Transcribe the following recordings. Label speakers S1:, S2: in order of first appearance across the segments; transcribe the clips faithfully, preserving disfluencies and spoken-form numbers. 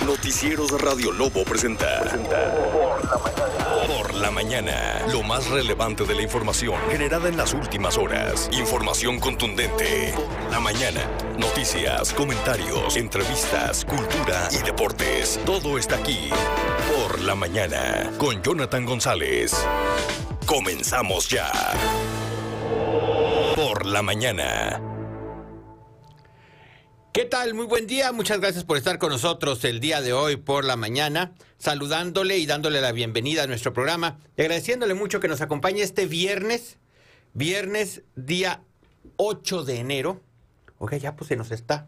S1: Noticieros Radio Lobo presenta Por la Mañana. Por la Mañana, lo más relevante de la información generada en las últimas horas. Información contundente. Por la Mañana. Noticias, comentarios, entrevistas, cultura y deportes. Todo está aquí. Por la Mañana. Con Jonathan González. Comenzamos ya. Por la Mañana.
S2: ¿Qué tal? Muy buen día. Muchas gracias por estar con nosotros el día de hoy por la mañana, saludándole y dándole la bienvenida a nuestro programa y agradeciéndole mucho que nos acompañe este viernes, viernes día ocho de enero. Oiga, ya pues se nos está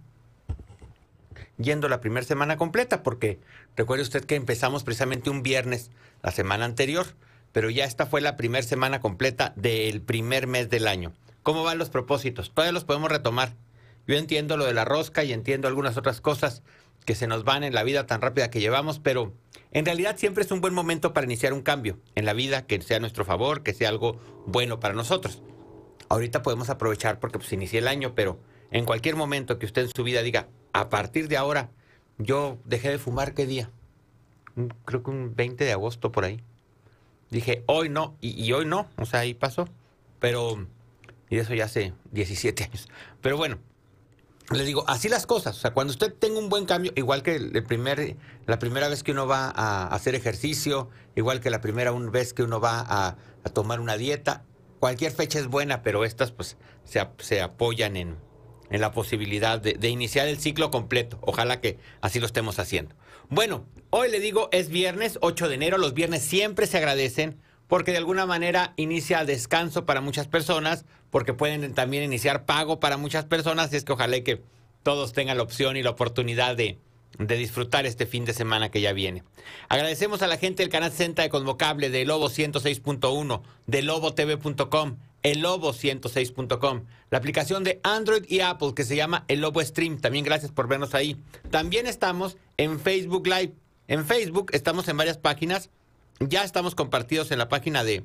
S2: yendo la primera semana completa, porque recuerde usted que empezamos precisamente un viernes la semana anterior, pero ya esta fue la primera semana completa del primer mes del año. ¿Cómo van los propósitos? Todavía los podemos retomar. Yo entiendo lo de la rosca y entiendo algunas otras cosas que se nos van en la vida tan rápida que llevamos, pero en realidad siempre es un buen momento para iniciar un cambio en la vida, que sea a nuestro favor, que sea algo bueno para nosotros. Ahorita podemos aprovechar porque pues inicié el año, pero en cualquier momento que usted en su vida diga, a partir de ahora, yo dejé de fumar, ¿qué día? Creo que un veinte de agosto por ahí. Dije, hoy no, y, y hoy no, o sea, ahí pasó, pero, y eso ya hace diecisiete años, pero bueno. Les digo, así las cosas. O sea, cuando usted tenga un buen cambio, igual que el primer, la primera vez que uno va a hacer ejercicio, igual que la primera vez que uno va a, a tomar una dieta, cualquier fecha es buena, pero estas pues se, se apoyan en, en la posibilidad de, de iniciar el ciclo completo. Ojalá que así lo estemos haciendo. Bueno, hoy le digo, es viernes ocho de enero. Los viernes siempre se agradecen porque de alguna manera inicia descanso para muchas personas, porque pueden también iniciar pago para muchas personas, y es que ojalá que todos tengan la opción y la oportunidad de, de disfrutar este fin de semana que ya viene. Agradecemos a la gente del canal sesenta de Cosmocable, de Lobo ciento seis punto uno, de lobo t v punto com, el lobo ciento seis punto com, la aplicación de Android y Apple que se llama El Lobo Stream, también gracias por vernos ahí. También estamos en Facebook Live, en Facebook estamos en varias páginas, ya estamos compartidos en la página de,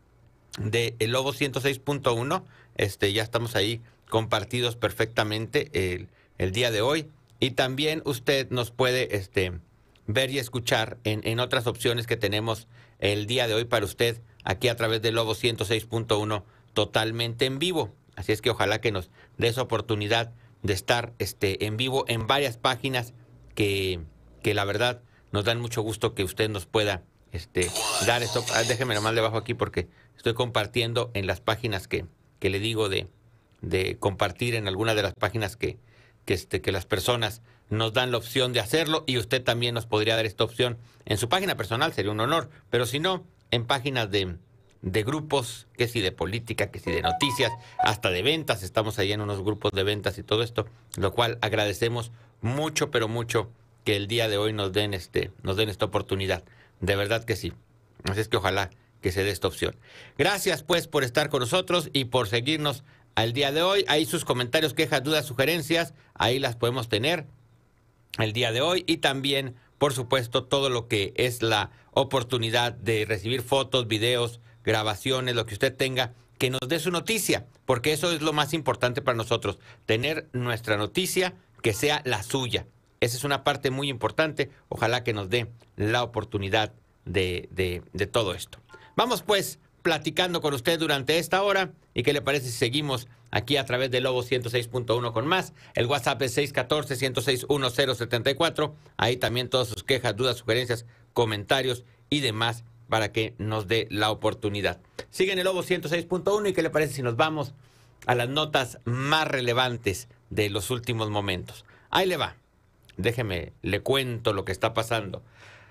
S2: de El Lobo ciento seis punto uno. Este, ya estamos ahí compartidos perfectamente el, el día de hoy. Y también usted nos puede este, ver y escuchar en, en otras opciones que tenemos el día de hoy para usted aquí a través de Lobo ciento seis punto uno totalmente en vivo. Así es que ojalá que nos dé esa oportunidad de estar este, en vivo en varias páginas que, que la verdad nos dan mucho gusto que usted nos pueda Este, dar esto. Déjeme nomás le bajo aquí porque estoy compartiendo en las páginas que, que le digo de, de compartir en alguna de las páginas que, que, este, que las personas nos dan la opción de hacerlo, y usted también nos podría dar esta opción en su página personal, sería un honor, pero si no, en páginas de, de grupos, que si de política, que si de noticias, hasta de ventas, estamos ahí en unos grupos de ventas y todo esto, lo cual agradecemos mucho, pero mucho que el día de hoy nos den, este, nos den esta oportunidad. De verdad que sí. Así es que ojalá que se dé esta opción. Gracias pues por estar con nosotros y por seguirnos al día de hoy. Ahí sus comentarios, quejas, dudas, sugerencias, ahí las podemos tener el día de hoy. Y también, por supuesto, todo lo que es la oportunidad de recibir fotos, videos, grabaciones, lo que usted tenga, que nos dé su noticia, porque eso es lo más importante para nosotros, tener nuestra noticia que sea la suya. Esa es una parte muy importante. Ojalá que nos dé la oportunidad de, de, de todo esto. Vamos pues platicando con usted durante esta hora. ¿Y qué le parece si seguimos aquí a través de Lobo ciento seis punto uno con más? El WhatsApp es seis uno cuatro, uno cero seis, uno cero siete cuatro. Ahí también todas sus quejas, dudas, sugerencias, comentarios y demás para que nos dé la oportunidad. Siguen el Lobo ciento seis punto uno. ¿Y qué le parece si nos vamos a las notas más relevantes de los últimos momentos? Ahí le va. Déjeme, le cuento lo que está pasando.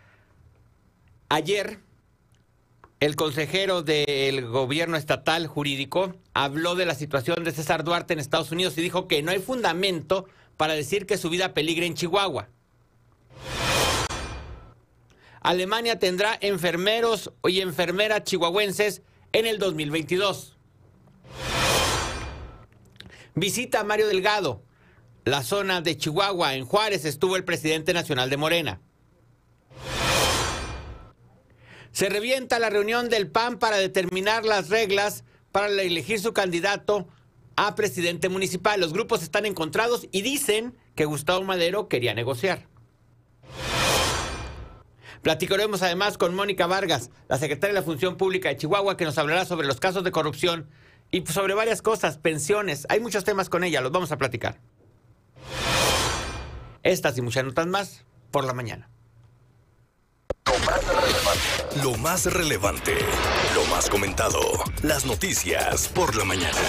S2: Ayer, el consejero del gobierno estatal jurídico habló de la situación de César Duarte en Estados Unidos y dijo que no hay fundamento para decir que su vida peligre en Chihuahua. Alemania tendrá enfermeros y enfermeras chihuahuenses en el dos mil veintidós. Visita a Mario Delgado. La zona de Chihuahua, en Juárez, estuvo el presidente nacional de Morena. Se revienta la reunión del P A N para determinar las reglas para elegir su candidato a presidente municipal. Los grupos están encontrados y dicen que Gustavo Madero quería negociar. Platicaremos además con Mónica Vargas, la secretaria de la Función Pública de Chihuahua, que nos hablará sobre los casos de corrupción y sobre varias cosas, pensiones. Hay muchos temas con ella, los vamos a platicar. Estas y muchas notas más por la mañana.
S1: Lo más relevante, lo más comentado, las noticias por la mañana.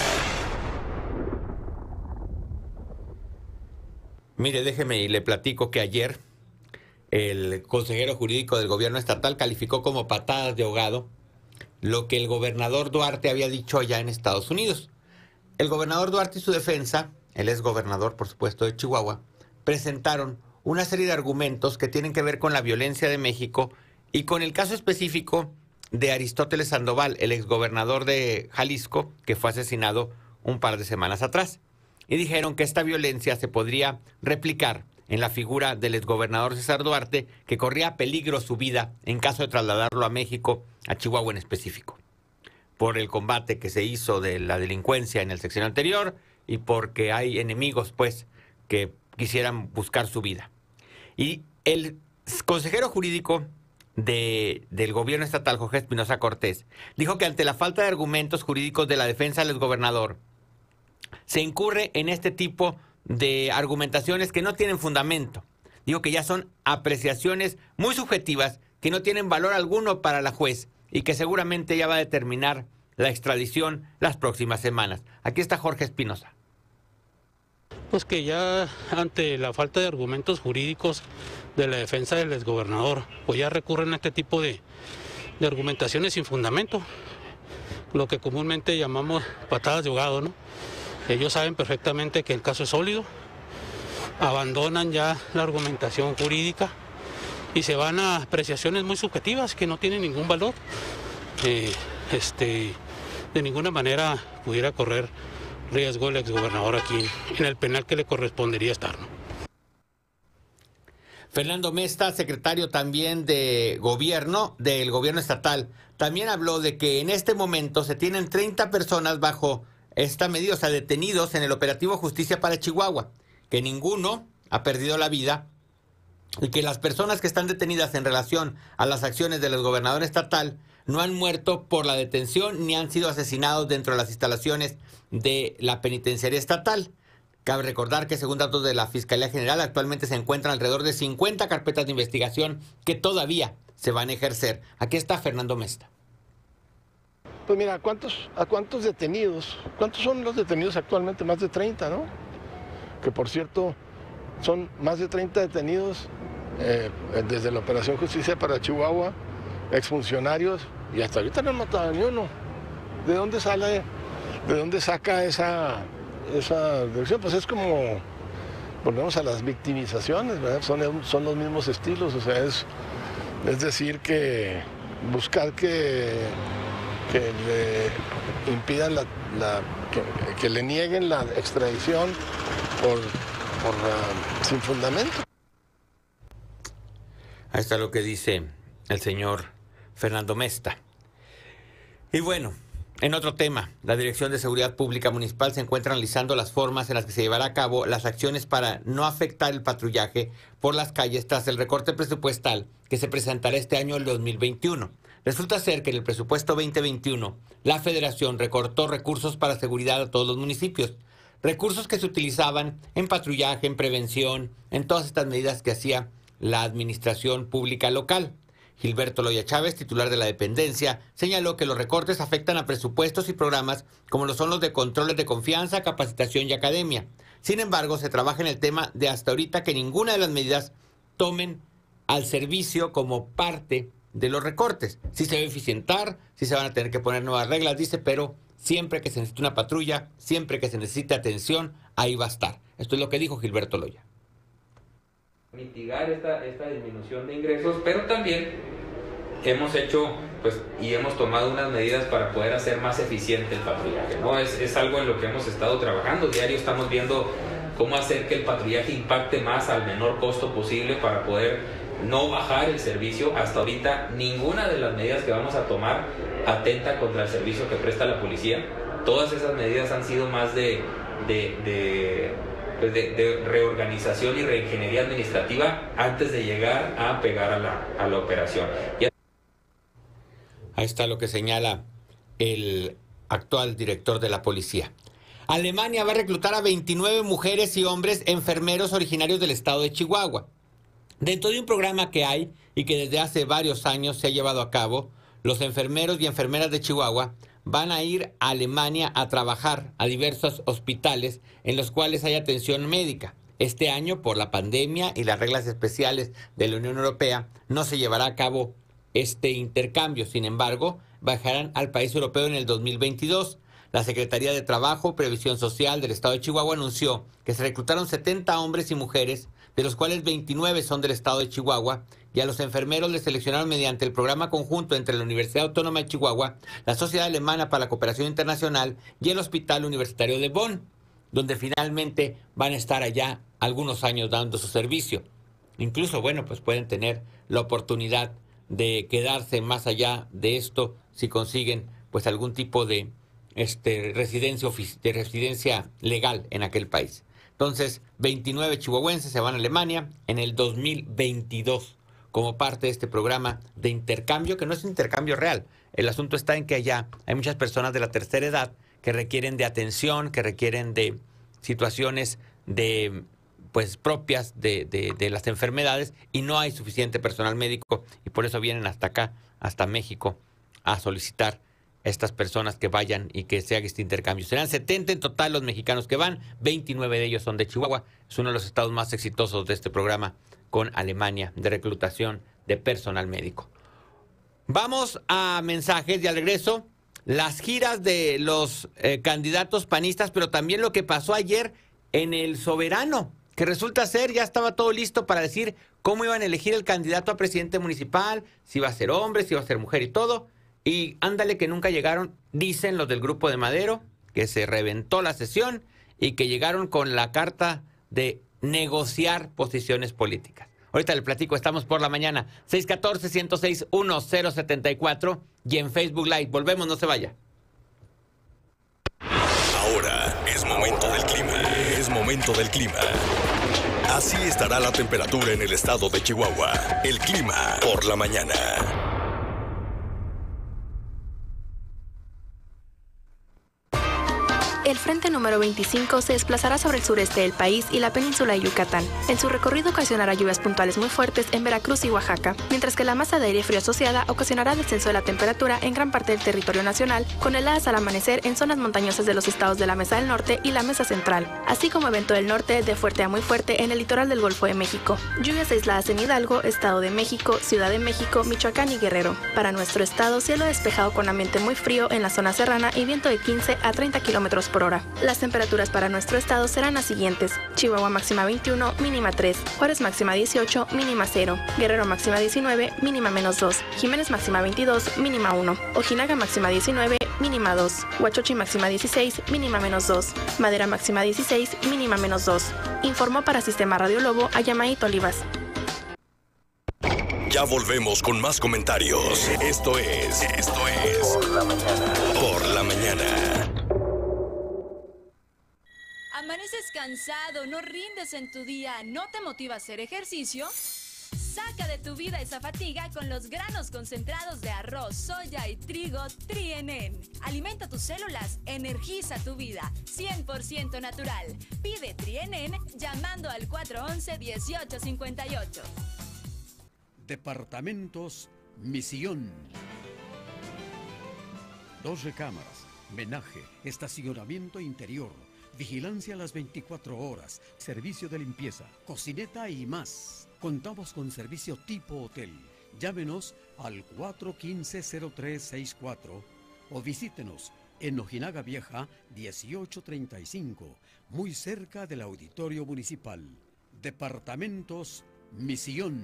S2: Mire, déjeme y le platico que ayer el consejero jurídico del gobierno estatal calificó como patadas de ahogado lo que el gobernador Duarte había dicho allá en Estados Unidos. El gobernador Duarte y su defensa, el exgobernador, por supuesto, de Chihuahua, presentaron una serie de argumentos que tienen que ver con la violencia de México y con el caso específico de Aristóteles Sandoval, el exgobernador de Jalisco, que fue asesinado un par de semanas atrás. Y dijeron que esta violencia se podría replicar en la figura del exgobernador César Duarte, que corría peligro su vida en caso de trasladarlo a México, a Chihuahua en específico, por el combate que se hizo de la delincuencia en el sexenio anterior y porque hay enemigos, pues, que quisieran buscar su vida. Y el consejero jurídico de, del gobierno estatal, Jorge Espinosa Cortés, dijo que ante la falta de argumentos jurídicos de la defensa del exgobernador, se incurre en este tipo de argumentaciones que no tienen fundamento. Digo que ya son apreciaciones muy subjetivas que no tienen valor alguno para la juez y que seguramente ya va a determinar la extradición las próximas semanas. Aquí está Jorge Espinosa.
S3: Pues que ya ante la falta de argumentos jurídicos de la defensa del exgobernador, pues ya recurren a este tipo de, de argumentaciones sin fundamento, lo que comúnmente llamamos patadas de ahogado, ¿no? Ellos saben perfectamente que el caso es sólido, abandonan ya la argumentación jurídica y se van a apreciaciones muy subjetivas que no tienen ningún valor. Eh, este, de ninguna manera pudiera correr riesgo el exgobernador aquí en el penal que le correspondería estar, ¿no?
S2: Fernando Mesta, secretario también de gobierno, del gobierno estatal, también habló de que en este momento se tienen treinta personas bajo esta medida, o sea, detenidos en el operativo Justicia para Chihuahua, que ninguno ha perdido la vida y que las personas que están detenidas en relación a las acciones del exgobernador estatal no han muerto por la detención ni han sido asesinados dentro de las instalaciones de la penitenciaría estatal. Cabe recordar que según datos de la Fiscalía General actualmente se encuentran alrededor de cincuenta carpetas de investigación que todavía se van a ejercer. Aquí está Fernando Mesta.
S4: Pues mira, ¿a cuántos, a cuántos detenidos? ¿Cuántos son los detenidos actualmente? Más de treinta, ¿no? Que por cierto, son más de treinta detenidos eh, desde la Operación Justicia para Chihuahua, exfuncionarios, y hasta ahorita no han matado a ni uno. ¿De dónde sale, de dónde saca esa, esa dirección? Pues es como, volvemos a las victimizaciones, ¿verdad? Son, son los mismos estilos, o sea, es, es decir que buscar que... que le impidan la, la que, que le nieguen la extradición por, por uh, sin fundamento.
S2: Ahí está lo que dice el señor Fernando Mesta. Y bueno, en otro tema, la Dirección de Seguridad Pública Municipal se encuentra analizando las formas en las que se llevará a cabo las acciones para no afectar el patrullaje por las calles tras el recorte presupuestal que se presentará este año, el dos mil veintiuno. Resulta ser que en el presupuesto veinte veintiuno, la Federación recortó recursos para seguridad a todos los municipios. Recursos que se utilizaban en patrullaje, en prevención, en todas estas medidas que hacía la administración pública local. Gilberto Loya Chávez, titular de la dependencia, señaló que los recortes afectan a presupuestos y programas como lo son los de controles de confianza, capacitación y academia. Sin embargo, se trabaja en el tema de hasta ahorita que ninguna de las medidas tomen al servicio como parte de los recortes. Sí se va a eficientar, sí se van a tener que poner nuevas reglas, dice, pero siempre que se necesite una patrulla, siempre que se necesite atención, ahí va a estar. Esto es lo que dijo Gilberto Loya.
S5: Mitigar esta, esta disminución de ingresos, pero también hemos hecho pues y hemos tomado unas medidas para poder hacer más eficiente el patrullaje, ¿no? Es, es algo en lo que hemos estado trabajando. Diario estamos viendo cómo hacer que el patrullaje impacte más al menor costo posible para poder no bajar el servicio. Hasta ahorita ninguna de las medidas que vamos a tomar atenta contra el servicio que presta la policía. Todas esas medidas han sido más de, de, de pues, de, de reorganización y reingeniería administrativa antes de llegar a pegar a la, a la operación. Y
S2: Ahí está lo que señala el actual director de la policía. Alemania va a reclutar a veintinueve mujeres y hombres enfermeros originarios del estado de Chihuahua. Dentro de un programa que hay y que desde hace varios años se ha llevado a cabo, los enfermeros y enfermeras de Chihuahua van a ir a Alemania a trabajar a diversos hospitales en los cuales hay atención médica. Este año, por la pandemia y las reglas especiales de la Unión Europea, no se llevará a cabo este intercambio. Sin embargo, viajarán al país europeo en el dos mil veintidós. La Secretaría de Trabajo y Previsión Social del estado de Chihuahua anunció que se reclutaron setenta hombres y mujeres, de los cuales veintinueve son del estado de Chihuahua, y a los enfermeros les seleccionaron mediante el programa conjunto entre la Universidad Autónoma de Chihuahua, la Sociedad Alemana para la Cooperación Internacional y el Hospital Universitario de Bonn, donde finalmente van a estar allá algunos años dando su servicio. Incluso, bueno, pues pueden tener la oportunidad de quedarse más allá de esto si consiguen pues algún tipo de este, residencia, de residencia legal en aquel país. Entonces, veintinueve chihuahuenses se van a Alemania en el dos mil veintidós como parte de este programa de intercambio, que no es un intercambio real. El asunto está en que allá hay muchas personas de la tercera edad que requieren de atención, que requieren de situaciones de pues propias de, de, de las enfermedades, y no hay suficiente personal médico, y por eso vienen hasta acá, hasta México, a solicitar a estas personas que vayan y que se haga este intercambio. Serán setenta en total los mexicanos que van, veintinueve de ellos son de Chihuahua. Es uno de los estados más exitosos de este programa con Alemania de reclutación de personal médico. Vamos a mensajes de al regreso, las giras de los eh, candidatos panistas, pero también lo que pasó ayer en el Soberano, que resulta ser, ya estaba todo listo para decir cómo iban a elegir el candidato a presidente municipal, si iba a ser hombre, si iba a ser mujer y todo. Y ándale que nunca llegaron, dicen los del Grupo de Madero, que se reventó la sesión y que llegaron con la carta de negociar posiciones políticas. Ahorita le platico, estamos por la mañana, seis uno cuatro, uno cero seis, uno cero siete cuatro y en Facebook Live. Volvemos, no se vaya.
S1: Ahora es momento del clima. Es momento del clima. Así estará la temperatura en el estado de Chihuahua. El clima por la mañana.
S6: El frente número veinticinco se desplazará sobre el sureste del país y la península de Yucatán. En su recorrido ocasionará lluvias puntuales muy fuertes en Veracruz y Oaxaca, mientras que la masa de aire frío asociada ocasionará descenso de la temperatura en gran parte del territorio nacional, con heladas al amanecer en zonas montañosas de los estados de la Mesa del Norte y la Mesa Central, así como evento del norte de fuerte a muy fuerte en el litoral del Golfo de México. Lluvias aisladas en Hidalgo, Estado de México, Ciudad de México, Michoacán y Guerrero. Para nuestro estado, cielo despejado con ambiente muy frío en la zona serrana y viento de quince a treinta kilómetros por hora. Las temperaturas para nuestro estado serán las siguientes: Chihuahua máxima veintiuno, mínima tres, Juárez máxima dieciocho, mínima cero, Guerrero máxima diecinueve, mínima menos dos, Jiménez máxima veintidós, mínima uno, Ojinaga máxima diecinueve, mínima dos, Huachochi máxima dieciséis, mínima menos dos, Madera máxima dieciséis, mínima menos dos. Informó para Sistema Radio Lobo Ayamaíto Olivas.
S1: Ya volvemos con más comentarios. Esto es, esto es Por la Mañana. Por la Mañana.
S7: ¿Amaneces cansado, no rindes en tu día, no te motiva a hacer ejercicio? Saca de tu vida esa fatiga con los granos concentrados de arroz, soya y trigo Trienen. Alimenta tus células, energiza tu vida, cien por ciento natural. Pide Trienen llamando al cuatro once, dieciocho cincuenta y ocho.
S8: Departamentos Misión. Dos recámaras, menaje, estacionamiento interior, vigilancia a las veinticuatro horas, servicio de limpieza, cocineta y más. Contamos con servicio tipo hotel. Llámenos al cuatro uno cinco, cero tres seis cuatro o visítenos en Ojinaga Vieja dieciocho treinta y cinco, muy cerca del Auditorio Municipal. Departamentos Misión.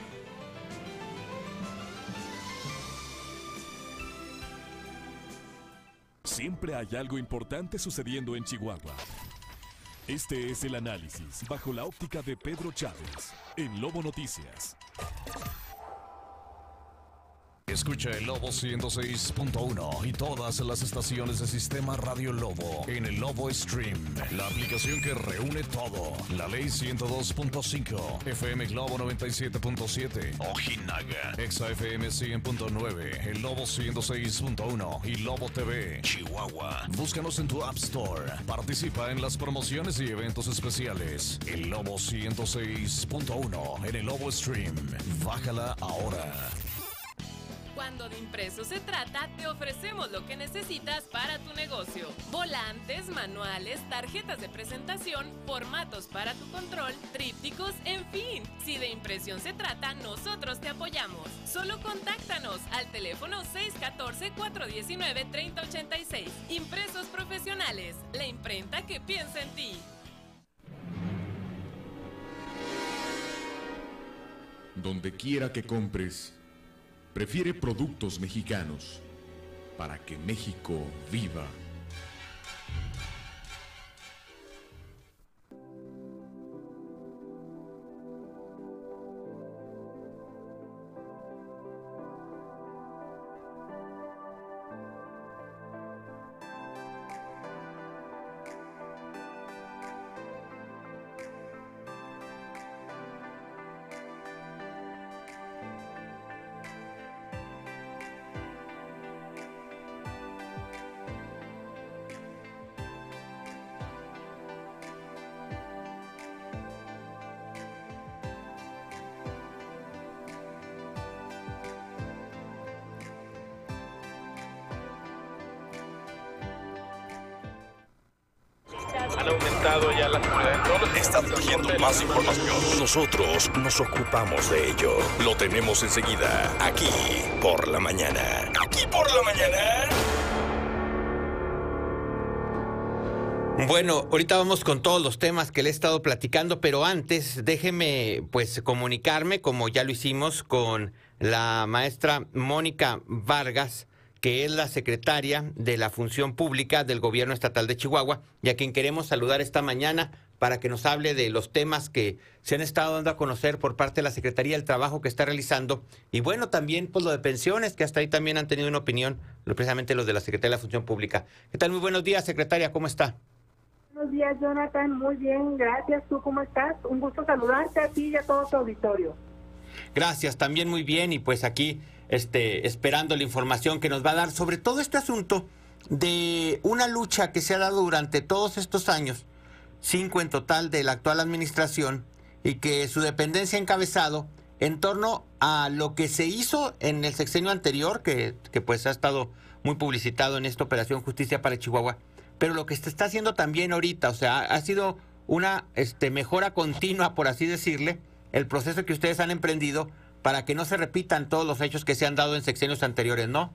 S9: Siempre hay algo importante sucediendo en Chihuahua. Este es el análisis bajo la óptica de Pedro Chávez en Lobo Noticias.
S10: Escucha el Lobo ciento seis punto uno y todas las estaciones de Sistema Radio Lobo en el Lobo Stream, la aplicación que reúne todo. La Ley ciento dos punto cinco, F M Globo noventa y siete punto siete, Ojinaga, Exa F M cien punto nueve, el Lobo ciento seis punto uno y Lobo T V, Chihuahua. Búscanos en tu App Store. Participa en las promociones y eventos especiales. El Lobo ciento seis punto uno en el Lobo Stream. Bájala ahora.
S11: Cuando de impresos se trata, te ofrecemos lo que necesitas para tu negocio. Volantes, manuales, tarjetas de presentación, formatos para tu control, trípticos, en fin. Si de impresión se trata, nosotros te apoyamos. Solo contáctanos al teléfono seis uno cuatro, cuatro uno nueve, tres cero ocho seis. Impresos Profesionales, la imprenta que piensa en ti.
S12: Donde quiera que compres, prefiere productos mexicanos para que México viva.
S13: Han aumentado ya la seguridad en todos los...
S1: Están pidiendo más información. Nosotros nos ocupamos de ello. Lo tenemos enseguida, aquí por la mañana. Aquí por la mañana.
S2: Bueno, ahorita vamos con todos los temas que le he estado platicando, pero antes déjeme pues comunicarme, como ya lo hicimos, con la maestra Mónica Vargas, que es la secretaria de la Función Pública del Gobierno Estatal de Chihuahua, y a quien queremos saludar esta mañana para que nos hable de los temas que se han estado dando a conocer por parte de la Secretaría, el trabajo que está realizando, y bueno, también pues lo de pensiones, que hasta ahí también han tenido una opinión, precisamente los de la Secretaría de la Función Pública. ¿Qué tal? Muy buenos días, secretaria, ¿cómo está?
S14: Buenos días, Jonathan, muy bien, gracias. ¿Tú cómo estás? Un gusto saludarte a ti y a todo tu auditorio.
S2: Gracias, también muy bien, y pues aquí este, esperando la información que nos va a dar sobre todo este asunto de una lucha que se ha dado durante todos estos años, cinco en total de la actual administración, y que su dependencia ha encabezado en torno a lo que se hizo en el sexenio anterior, que, que pues ha estado muy publicitado en esta Operación Justicia para Chihuahua, pero lo que se está haciendo también ahorita, o sea, ha, ha sido una este, mejora continua, por así decirle, el proceso que ustedes han emprendido para que no se repitan todos los hechos que se han dado en sexenios anteriores, ¿no?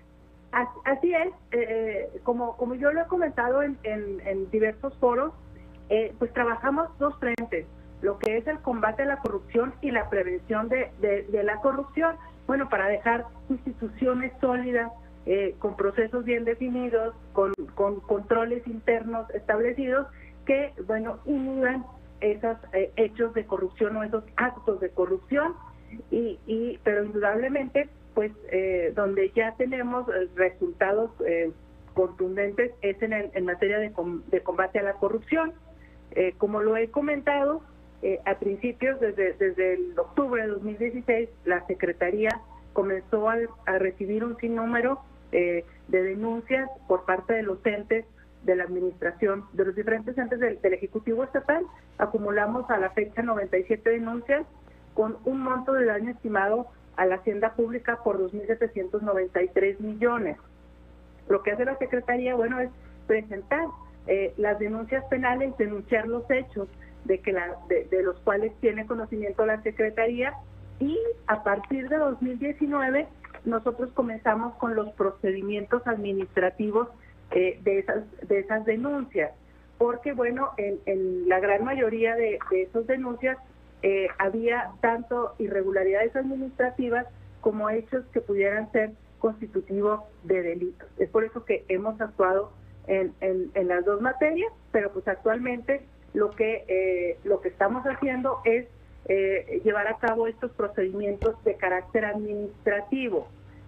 S14: Así es, eh, como, como yo lo he comentado en, en, en diversos foros, eh, pues trabajamos dos frentes, lo que es el combate a la corrupción y la prevención de, de, de la corrupción, bueno, para dejar instituciones sólidas, eh, con procesos bien definidos, con, con controles internos establecidos que, bueno, inhiban esos eh, hechos de corrupción o esos actos de corrupción, y, y pero indudablemente pues eh, donde ya tenemos eh, resultados eh, contundentes es en, el, en materia de, com, de combate a la corrupción. Eh, como lo he comentado, eh, a principios, desde, desde el octubre de dos mil dieciséis, la Secretaría comenzó a, a recibir un sinnúmero eh, de denuncias por parte de los entes de la administración, de los diferentes entes del, del Ejecutivo Estatal. Acumulamos a la fecha noventa y siete denuncias con un monto de daño estimado a la Hacienda Pública por dos mil setecientos noventa y tres millones. Lo que hace la Secretaría, bueno, es presentar eh, las denuncias penales, denunciar los hechos de que la, de, de los cuales tiene conocimiento la Secretaría, y a partir de dos mil diecinueve nosotros comenzamos con los procedimientos administrativos eh, de esas de esas denuncias, porque bueno, en, en la gran mayoría de, de esas denuncias eh, había tanto irregularidades administrativas como hechos que pudieran ser constitutivos de delitos. Es por eso que hemos actuado en, en, en las dos materias, pero pues actualmente lo que eh, lo que estamos haciendo es eh, llevar a cabo estos procedimientos de carácter administrativo.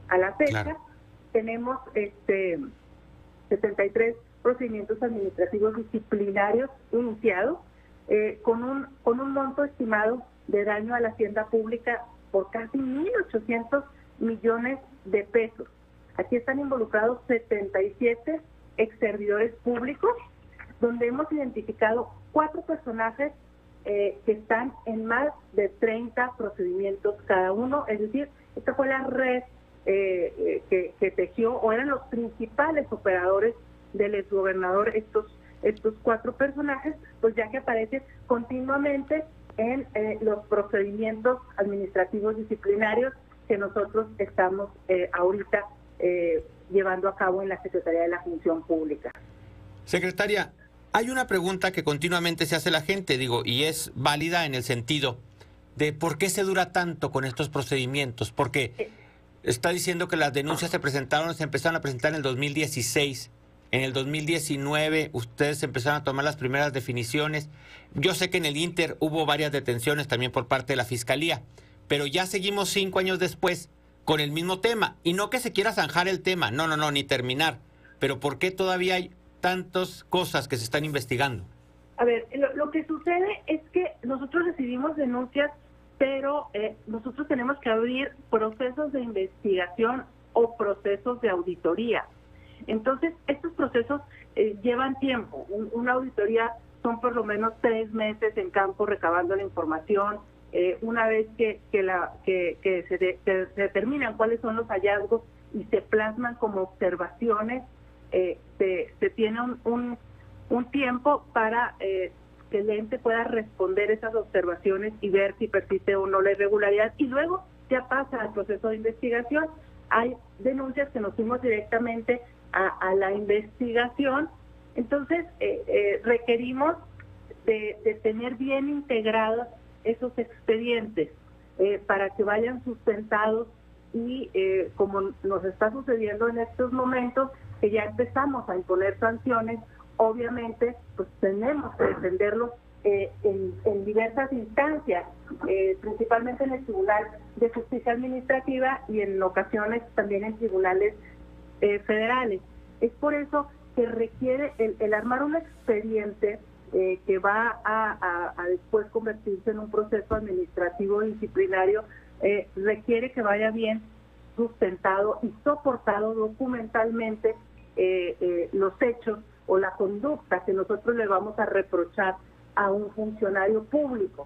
S14: A la fecha
S2: Claro.
S14: tenemos este setenta y tres procedimientos administrativos disciplinarios iniciados eh, con un con un monto estimado de daño a la hacienda pública por casi mil ochocientos millones de pesos. Aquí están involucrados setenta y siete ex servidores públicos, donde hemos identificado cuatro personajes eh, que están en más de treinta procedimientos cada uno, es decir, esta fue la red eh, eh, que, que tejió, o eran los principales operadores del exgobernador, estos, estos cuatro personajes, pues ya que aparecen continuamente en eh, los procedimientos administrativos disciplinarios que nosotros estamos eh, ahorita eh, llevando a cabo en la Secretaría de la Función Pública.
S2: Secretaria, hay una pregunta que continuamente se hace la gente, digo, y es válida en el sentido de por qué se dura tanto con estos procedimientos, porque está diciendo que las denuncias se presentaron, se empezaron a presentar en el dos mil dieciséis, en el dos mil diecinueve ustedes empezaron a tomar las primeras definiciones. Yo sé que en el Inter hubo varias detenciones también por parte de la Fiscalía, pero ya seguimos cinco años después con el mismo tema, y no que se quiera zanjar el tema, no, no, no, ni terminar, pero ¿por qué todavía hay tantas cosas que se están investigando?
S14: A ver, lo, lo que sucede es que nosotros recibimos denuncias, pero eh, nosotros tenemos que abrir procesos de investigación o procesos de auditoría. Entonces, estos procesos eh, llevan tiempo. Un, una auditoría son por lo menos tres meses en campo recabando la información. Eh, una vez que, que, la, que, que, se de, que se determinan cuáles son los hallazgos y se plasman como observaciones, eh, se, se tiene un, un, un tiempo para eh, que el ente pueda responder esas observaciones y ver si persiste o no la irregularidad, y luego ya pasa al proceso de investigación. Hay denuncias que nos fuimos directamente a, a la investigación, entonces eh, eh, requerimos de, de tener bien integrados esos expedientes eh, para que vayan sustentados y eh, como nos está sucediendo en estos momentos, que ya empezamos a imponer sanciones, obviamente pues tenemos que defenderlos eh, en, en diversas instancias, eh, principalmente en el Tribunal de Justicia Administrativa y en ocasiones también en tribunales eh, federales. Es por eso que requiere el, el armar un expediente eh, que va a, a, a después convertirse en un proceso administrativo disciplinario, eh, requiere que vaya bien sustentado y soportado documentalmente eh, eh, los hechos o la conducta que nosotros le vamos a reprochar a un funcionario público.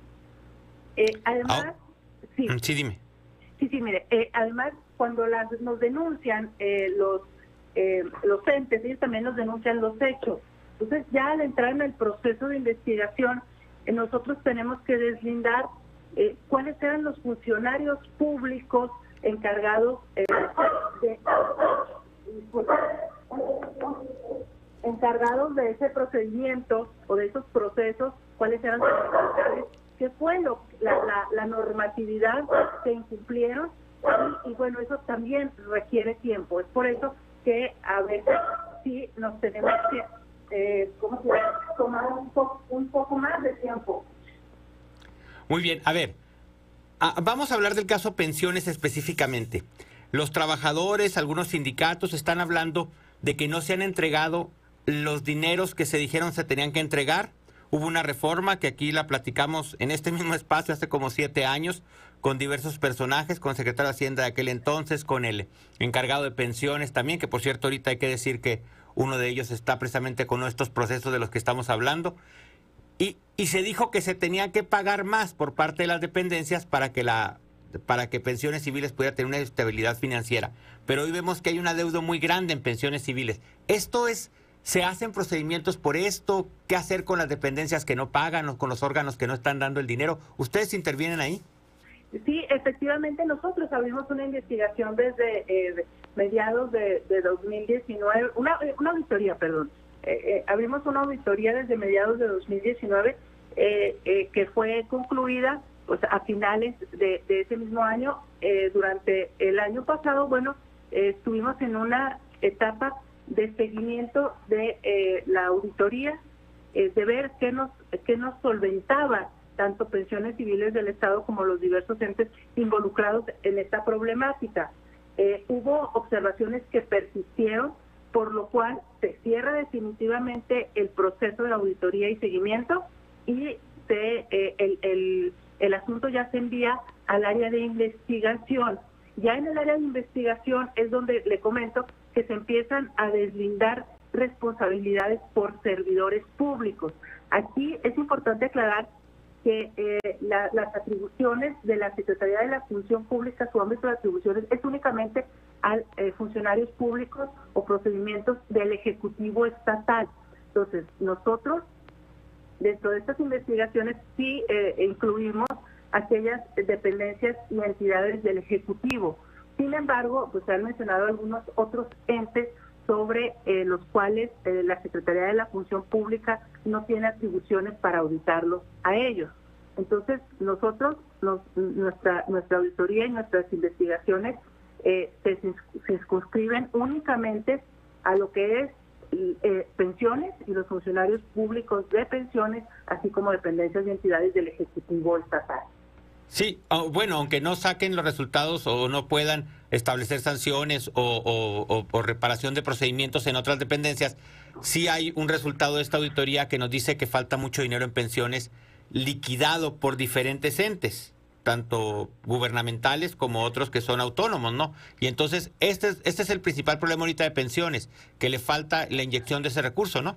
S14: Eh, además, oh. sí,
S2: sí, dime.
S14: Sí, sí, mire, eh, además cuando las, nos denuncian eh, los eh, los entes, ellos también nos denuncian los hechos. Entonces ya al entrar en el proceso de investigación, eh, nosotros tenemos que deslindar eh, cuáles eran los funcionarios públicos encargados eh, de, encargados de ese procedimiento o de esos procesos, cuáles eran sus funcionarios, qué fue lo, la, la, la normatividad que incumplieron, y, y bueno, eso también requiere tiempo. Es por eso que a veces sí nos tenemos que eh, ¿cómo se llama? tomar un poco, un poco más de tiempo.
S2: Muy bien, a ver, a, vamos a hablar del caso pensiones específicamente. Los trabajadores, algunos sindicatos están hablando de que no se han entregado los dineros que se dijeron se tenían que entregar. Hubo una reforma que aquí la platicamos en este mismo espacio hace como siete años con diversos personajes, con el secretario de Hacienda de aquel entonces, con el encargado de pensiones también, que por cierto ahorita hay que decir que uno de ellos está precisamente con estos procesos de los que estamos hablando. Y, y se dijo que se tenía que pagar más por parte de las dependencias para que la para que Pensiones Civiles pudiera tener una estabilidad financiera. Pero hoy vemos que hay un adeudo muy grande en Pensiones Civiles. Esto es... ¿Se hacen procedimientos por esto? ¿Qué hacer con las dependencias que no pagan o con los órganos que no están dando el dinero? ¿Ustedes intervienen ahí?
S14: Sí, efectivamente nosotros abrimos una investigación desde eh, mediados de, de dos mil diecinueve, una, una auditoría, perdón. Eh, eh, abrimos una auditoría desde mediados de dos mil diecinueve eh, eh, que fue concluida pues a finales de, de ese mismo año. Eh, durante el año pasado, bueno, eh, estuvimos en una etapa de seguimiento de eh, la auditoría, eh, de ver qué nos qué nos solventaba tanto Pensiones Civiles del Estado como los diversos entes involucrados en esta problemática. eh, hubo observaciones que persistieron, por lo cual se cierra definitivamente el proceso de auditoría y seguimiento y se, eh, el, el, el asunto ya se envía al área de investigación. Ya en el área de investigación es donde le comento que se empiezan a deslindar responsabilidades por servidores públicos. Aquí es importante aclarar que eh, la, las atribuciones de la Secretaría de la Función Pública, su ámbito de atribuciones es únicamente a eh, funcionarios públicos o procedimientos del Ejecutivo Estatal. Entonces, nosotros, dentro de estas investigaciones, sí eh, incluimos aquellas dependencias y entidades del Ejecutivo. Sin embargo, pues se han mencionado algunos otros entes sobre eh, los cuales eh, la Secretaría de la Función Pública no tiene atribuciones para auditarlos a ellos. Entonces, nosotros, nos, nuestra nuestra auditoría y nuestras investigaciones eh, se circunscriben únicamente a lo que es eh, pensiones y los funcionarios públicos de pensiones, así como dependencias y entidades del Ejecutivo Estatal.
S2: Sí, bueno, aunque no saquen los resultados o no puedan establecer sanciones o, o, o, o reparación de procedimientos en otras dependencias, sí hay un resultado de esta auditoría que nos dice que falta mucho dinero en pensiones liquidado por diferentes entes, tanto gubernamentales como otros que son autónomos, ¿no? Y entonces este es, este es el principal problema ahorita de pensiones, que le falta la inyección de ese recurso, ¿no?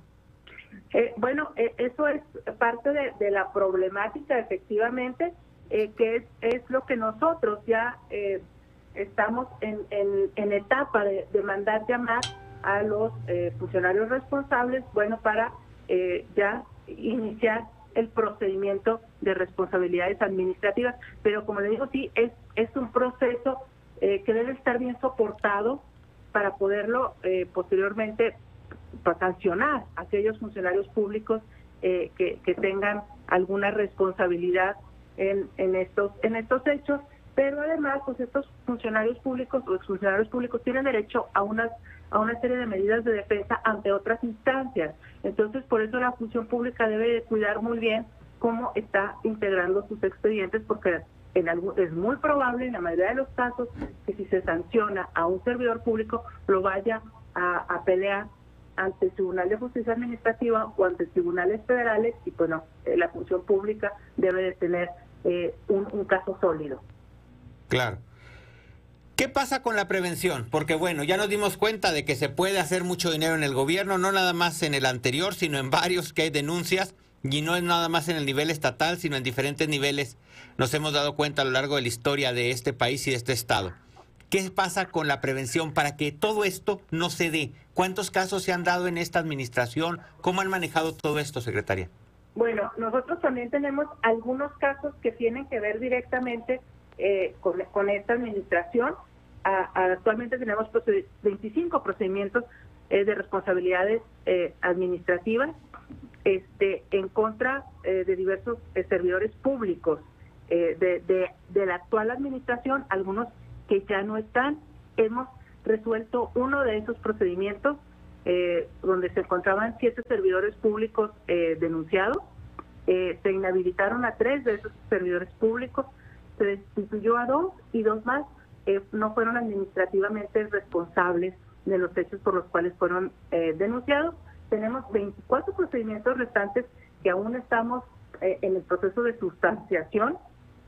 S14: Eh, bueno, eh, eso es parte de, de la problemática, efectivamente. Eh, que es, es lo que nosotros ya eh, estamos en, en, en etapa de, de mandar llamar a los eh, funcionarios responsables, bueno, para eh, ya iniciar el procedimiento de responsabilidades administrativas. Pero como le digo, sí, es, es un proceso eh, que debe estar bien soportado para poderlo eh, posteriormente para sancionar a aquellos funcionarios públicos eh, que, que tengan alguna responsabilidad En, en estos en estos hechos, pero además pues estos funcionarios públicos o exfuncionarios públicos tienen derecho a unas a una serie de medidas de defensa ante otras instancias. Entonces, por eso la función pública debe de cuidar muy bien cómo está integrando sus expedientes, porque en algún, es muy probable en la mayoría de los casos que si se sanciona a un servidor público lo vaya a, a pelear ante el Tribunal de Justicia Administrativa o ante tribunales federales, y bueno, eh, la función pública debe de tener Eh, un, un caso sólido.
S2: Claro. ¿Qué pasa con la prevención? Porque bueno, ya nos dimos cuenta de que se puede hacer mucho dinero en el gobierno, no nada más en el anterior, sino en varios, que hay denuncias, y no es nada más en el nivel estatal, sino en diferentes niveles. Nos hemos dado cuenta a lo largo de la historia de este país y de este estado. ¿Qué pasa con la prevención para que todo esto no se dé? ¿Cuántos casos se han dado en esta administración? ¿Cómo han manejado todo esto, secretaria?
S14: Bueno, nosotros también tenemos algunos casos que tienen que ver directamente eh, con, con esta administración. A, a, actualmente tenemos veinticinco procedimientos eh, de responsabilidades eh, administrativas este, en contra eh, de diversos eh, servidores públicos eh, de, de, de la actual administración, algunos que ya no están. Hemos resuelto uno de esos procedimientos Eh, donde se encontraban siete servidores públicos eh, denunciados. Eh, se inhabilitaron a tres de esos servidores públicos, se destituyó a dos y dos más eh, no fueron administrativamente responsables de los hechos por los cuales fueron eh, denunciados. Tenemos veinticuatro procedimientos restantes que aún estamos eh, en el proceso de sustanciación.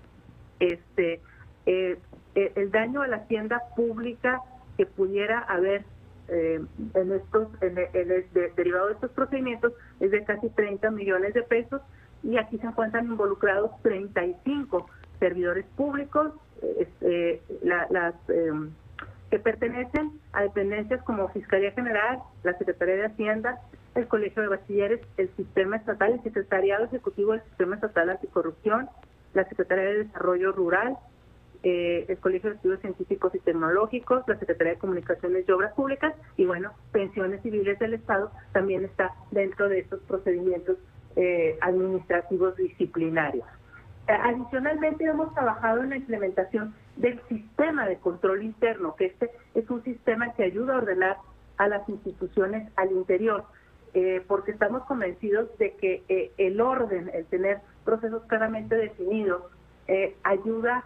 S14: Este, eh, eh, el daño a la hacienda pública que pudiera haber Eh, en estos en el, en el de, derivado de estos procedimientos es de casi treinta millones de pesos, y aquí se encuentran involucrados treinta y cinco servidores públicos eh, eh, la, las eh, que pertenecen a dependencias como Fiscalía General, la Secretaría de Hacienda, el Colegio de Bachilleres, el Sistema Estatal, el Secretariado Ejecutivo del Sistema Estatal Anticorrupción, la Secretaría de Desarrollo Rural, Eh, el Colegio de Estudios Científicos y Tecnológicos, la Secretaría de Comunicaciones y Obras Públicas, y bueno, Pensiones Civiles del Estado también está dentro de estos procedimientos eh, administrativos disciplinarios. Eh, adicionalmente, hemos trabajado en la implementación del sistema de control interno, que este es un sistema que ayuda a ordenar a las instituciones al interior, eh, porque estamos convencidos de que eh, el orden, el tener procesos claramente definidos, eh, ayuda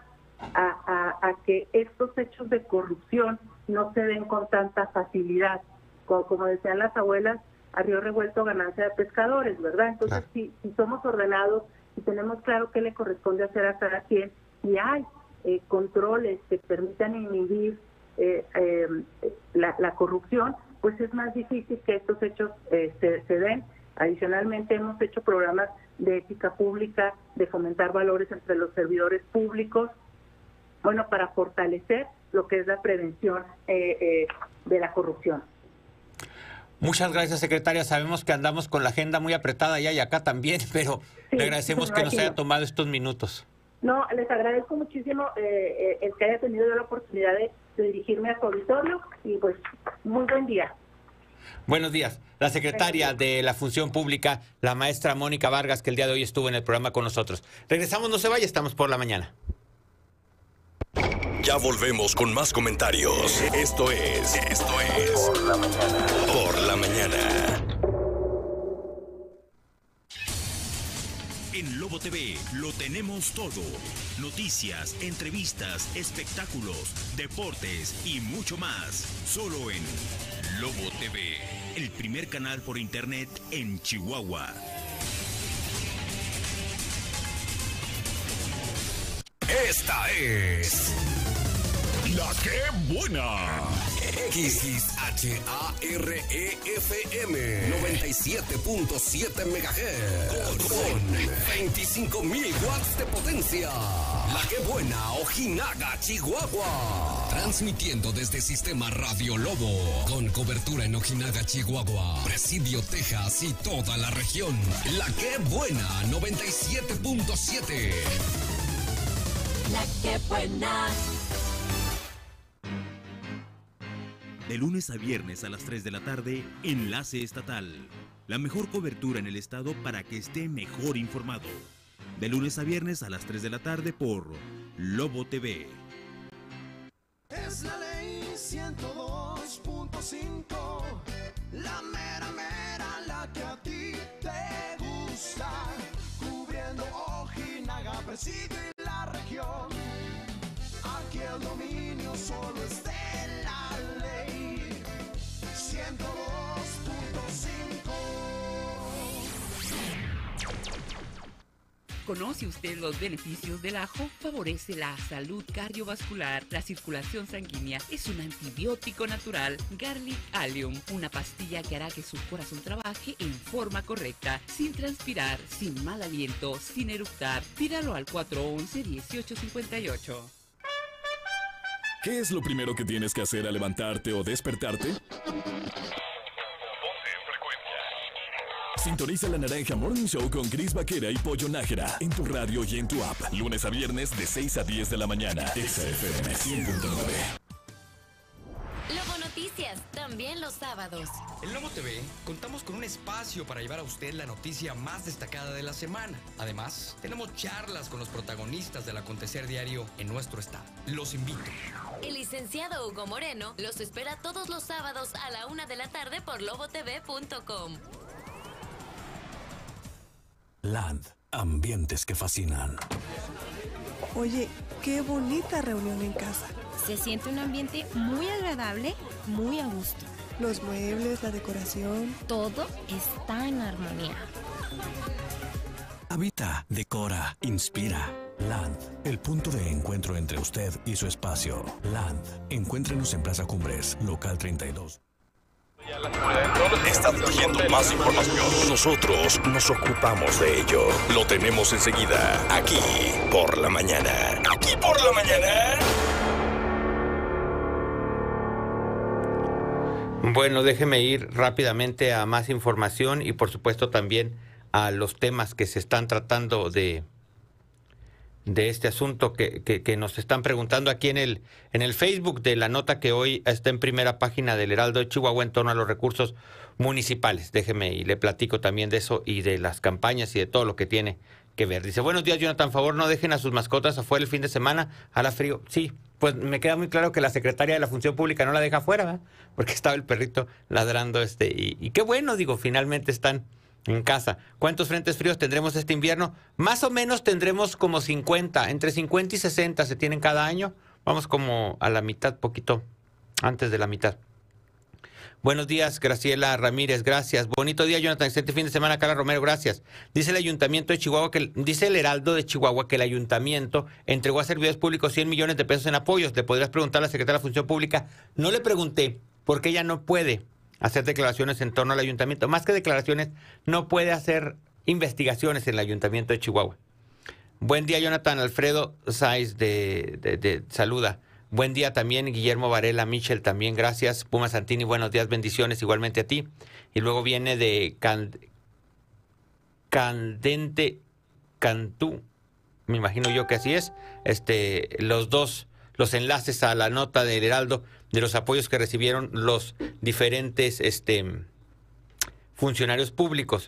S14: a, a, a que estos hechos de corrupción no se den con tanta facilidad. Como, como decían las abuelas, a río revuelto ganancia de pescadores, ¿verdad? Entonces, claro. si, si somos ordenados y tenemos claro qué le corresponde hacer a cada quien, y hay eh, controles que permitan inhibir eh, eh, la, la corrupción, pues es más difícil que estos hechos eh, se, se den. Adicionalmente, hemos hecho programas de ética pública, de fomentar valores entre los servidores públicos, bueno, para fortalecer lo que es la prevención eh, eh, de la corrupción.
S2: Muchas gracias, secretaria. Sabemos que andamos con la agenda muy apretada allá y acá también, pero sí, le agradecemos que nos haya tomado estos minutos.
S14: No, les agradezco muchísimo eh, el que haya tenido la oportunidad de, de dirigirme a su auditorio y pues muy buen día.
S2: Buenos días. La secretaria de la Función Pública, la maestra Mónica Vargas, que el día de hoy estuvo en el programa con nosotros. Regresamos, no se vaya, estamos por la mañana.
S1: Ya volvemos con más comentarios. Esto es, esto es Por la Mañana. Por la Mañana.
S15: En Lobo T V lo tenemos todo. Noticias, entrevistas, espectáculos, deportes y mucho más. Solo en Lobo T V, el primer canal por internet en Chihuahua.
S10: Esta es La Que Buena. X H A R E F M noventa y siete punto siete megahertz con veinticinco mil watts de potencia. La Que Buena, Ojinaga, Chihuahua. Transmitiendo desde Sistema Radio Lobo con cobertura en Ojinaga, Chihuahua, Presidio, Texas y toda la región. La Que Buena, noventa y siete punto siete.
S16: La Que Buena.
S15: De lunes a viernes a las tres de la tarde, Enlace Estatal. La mejor cobertura en el estado para que esté mejor informado. De lunes a viernes a las tres de la tarde por Lobo T V.
S17: Es la ley ciento dos punto cinco, la mera mera, la que a ti te gusta. Cubriendo Ojinaga, Presidio y la región. Aquí el dominio solo es de la ley ciento dos punto cinco.
S18: ¿Conoce usted los beneficios del ajo? Favorece la salud cardiovascular, la circulación sanguínea, es un antibiótico natural. Garlic Allium, una pastilla que hará que su corazón trabaje en forma correcta, sin transpirar, sin mal aliento, sin eructar. Pídalo al cuatro once, dieciocho cincuenta y ocho.
S9: ¿Qué es lo primero que tienes que hacer al levantarte o despertarte? Sintoniza La Naranja Morning Show con Cris Vaquera y Pollo Nájera en tu radio y en tu app. Lunes a viernes de seis a diez de la mañana. Exa F M cien punto nueve.
S16: Lobo Noticias, también los sábados.
S19: En Lobo T V contamos con un espacio para llevar a usted la noticia más destacada de la semana. Además, tenemos charlas con los protagonistas del acontecer diario en nuestro estado. Los invito.
S16: El licenciado Hugo Moreno los espera todos los sábados a la una de la tarde por lobo t v punto com.
S10: Land, ambientes que fascinan.
S20: Oye, qué bonita reunión en casa.
S21: Se siente un ambiente muy agradable, muy a gusto.
S20: Los muebles, la decoración.
S21: Todo está en armonía.
S10: Habita, decora, inspira. Land, el punto de encuentro entre usted y su espacio. Land, encuéntrenos en Plaza Cumbres, local treinta y dos.
S1: Está surgiendo más información. Nosotros nos ocupamos de ello. Lo tenemos enseguida, aquí por la mañana. Aquí por la mañana.
S2: Bueno, déjeme ir rápidamente a más información y por supuesto también a los temas que se están tratando de, de este asunto que, que, que nos están preguntando aquí en el, en el Facebook de la nota que hoy está en primera página del Heraldo de Chihuahua en torno a los recursos municipales. Déjeme y le platico también de eso y de las campañas y de todo lo que tiene que ver. Dice, buenos días, Jonathan, favor no dejen a sus mascotas afuera el fin de semana, hará frío. Sí, pues me queda muy claro que la secretaria de la Función Pública no la deja afuera, ¿verdad? Porque estaba el perrito ladrando este y, y qué bueno, digo, finalmente están en casa. ¿Cuántos frentes fríos tendremos este invierno? Más o menos tendremos como cincuenta, entre cincuenta y sesenta se tienen cada año. Vamos como a la mitad, poquito antes de la mitad. Buenos días, Graciela Ramírez, gracias. Bonito día, Jonathan. Excelente fin de semana, Carla Romero, gracias. Dice el Ayuntamiento de Chihuahua, que dice el Heraldo de Chihuahua que el Ayuntamiento entregó a servidores públicos cien millones de pesos en apoyos. Le podrías preguntar a la Secretaria de la Función Pública. No le pregunté porque ella no puede hacer declaraciones en torno al Ayuntamiento. Más que declaraciones, no puede hacer investigaciones en el Ayuntamiento de Chihuahua. Buen día, Jonathan. Alfredo Sáiz de, de, de saluda. Buen día también, Guillermo Varela, Michel también, gracias. Puma Santini, buenos días, bendiciones igualmente a ti. Y luego viene de Cand Candente Cantú, me imagino yo que así es, este, los dos, los enlaces a la nota del Heraldo de los apoyos que recibieron los diferentes este, funcionarios públicos.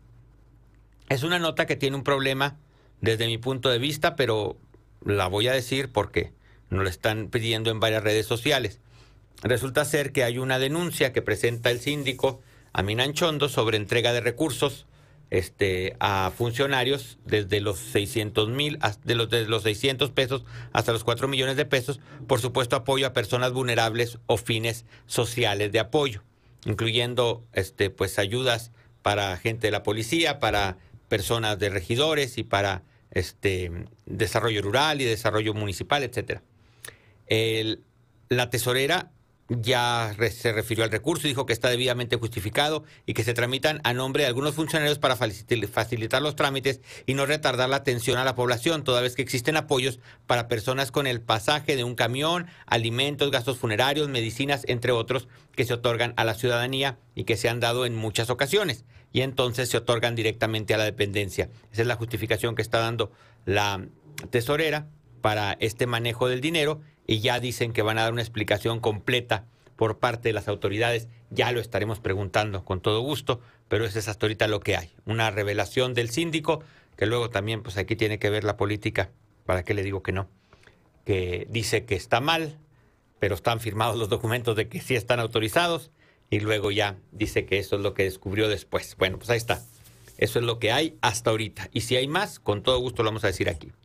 S2: Es una nota que tiene un problema desde mi punto de vista, pero la voy a decir porque nos lo están pidiendo en varias redes sociales. Resulta ser que hay una denuncia que presenta el síndico Amin Anchondo sobre entrega de recursos este, a funcionarios desde los seiscientos mil, de los, desde los seiscientos pesos hasta los cuatro millones de pesos, por supuesto apoyo a personas vulnerables o fines sociales de apoyo, incluyendo este, pues, ayudas para gente de la policía, para personas de regidores y para este, desarrollo rural y desarrollo municipal, etcétera. El, la tesorera ya re, se refirió al recurso y dijo que está debidamente justificado y que se tramitan a nombre de algunos funcionarios para facilitar los trámites y no retardar la atención a la población, toda vez que existen apoyos para personas con el pasaje de un camión, alimentos, gastos funerarios, medicinas, entre otros, que se otorgan a la ciudadanía y que se han dado en muchas ocasiones y entonces se otorgan directamente a la dependencia. Esa es la justificación que está dando la tesorera para este manejo del dinero. Y ya dicen que van a dar una explicación completa por parte de las autoridades. Ya lo estaremos preguntando con todo gusto, pero eso es hasta ahorita lo que hay. Una revelación del síndico, que luego también, pues aquí tiene que ver la política, ¿para qué le digo que no? Que dice que está mal, pero están firmados los documentos de que sí están autorizados, y luego ya dice que eso es lo que descubrió después. Bueno, pues ahí está. Eso es lo que hay hasta ahorita. Y si hay más, con todo gusto lo vamos a decir aquí.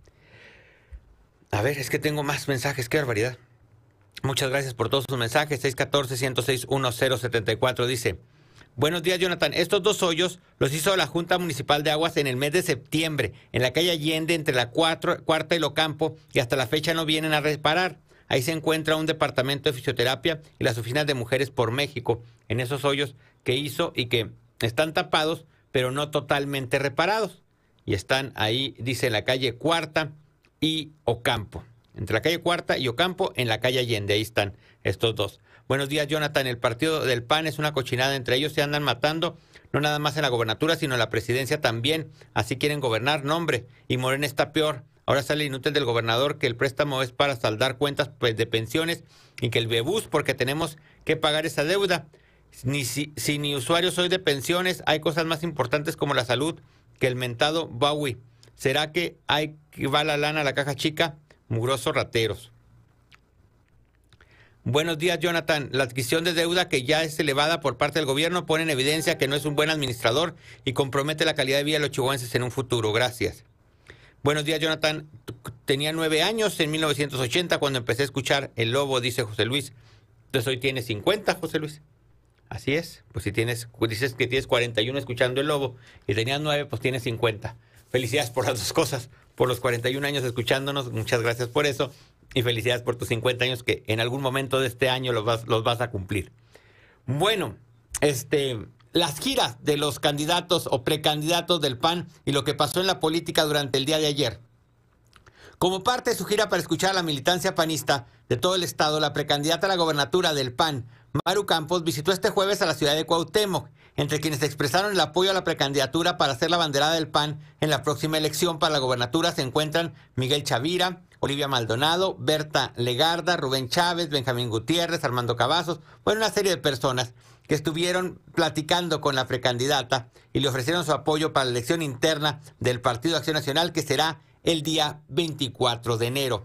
S2: A ver, es que tengo más mensajes, qué barbaridad. Muchas gracias por todos sus mensajes. seis uno cuatro, uno cero seis, uno cero siete cuatro dice: buenos días, Jonathan. Estos dos hoyos los hizo la Junta Municipal de Aguas en el mes de septiembre, en la calle Allende, entre la cuatro, Cuarta y Locampo, y hasta la fecha no vienen a reparar. Ahí se encuentra un departamento de fisioterapia y las oficinas de Mujeres por México, en esos hoyos que hizo y que están tapados, pero no totalmente reparados. Y están ahí, dice, en la calle Cuarta y Ocampo. Entre la calle Cuarta y Ocampo, en la calle Allende. Ahí están estos dos. Buenos días, Jonathan. El partido del P A N es una cochinada. Entre ellos se andan matando, no nada más en la gobernatura, sino en la presidencia también. Así quieren gobernar, no, hombre. Y Morena está peor. Ahora sale inútil del gobernador que el préstamo es para saldar cuentas pues, de pensiones y que el Bebús porque tenemos que pagar esa deuda. Ni si, si ni usuario soy de pensiones, hay cosas más importantes como la salud que el mentado Bowie. ¿Será que hay que va la lana a la caja chica? Mugrosos rateros. Buenos días, Jonathan. La adquisición de deuda que ya es elevada por parte del gobierno pone en evidencia que no es un buen administrador y compromete la calidad de vida de los chihuahuenses en un futuro. Gracias. Buenos días, Jonathan. Tenía nueve años en mil novecientos ochenta cuando empecé a escuchar El Lobo, dice José Luis. Entonces hoy tienes cincuenta, José Luis. Así es. Pues si tienes, dices que tienes cuarenta y uno escuchando El Lobo y tenías nueve, pues tienes cincuenta. Felicidades por las dos cosas, por los cuarenta y un años escuchándonos, muchas gracias por eso, y felicidades por tus cincuenta años que en algún momento de este año los vas, los vas a cumplir. Bueno, este, las giras de los candidatos o precandidatos del P A N y lo que pasó en la política durante el día de ayer. Como parte de su gira para escuchar a la militancia panista de todo el estado, la precandidata a la gobernatura del P A N, Maru Campos, visitó este jueves a la ciudad de Cuauhtémoc. Entre quienes expresaron el apoyo a la precandidatura para ser la banderada del P A N en la próxima elección para la gobernatura se encuentran Miguel Chavira, Olivia Maldonado, Berta Legarda, Rubén Chávez, Benjamín Gutiérrez, Armando Cavazos, bueno, una serie de personas que estuvieron platicando con la precandidata y le ofrecieron su apoyo para la elección interna del Partido Acción Nacional que será el día veinticuatro de enero.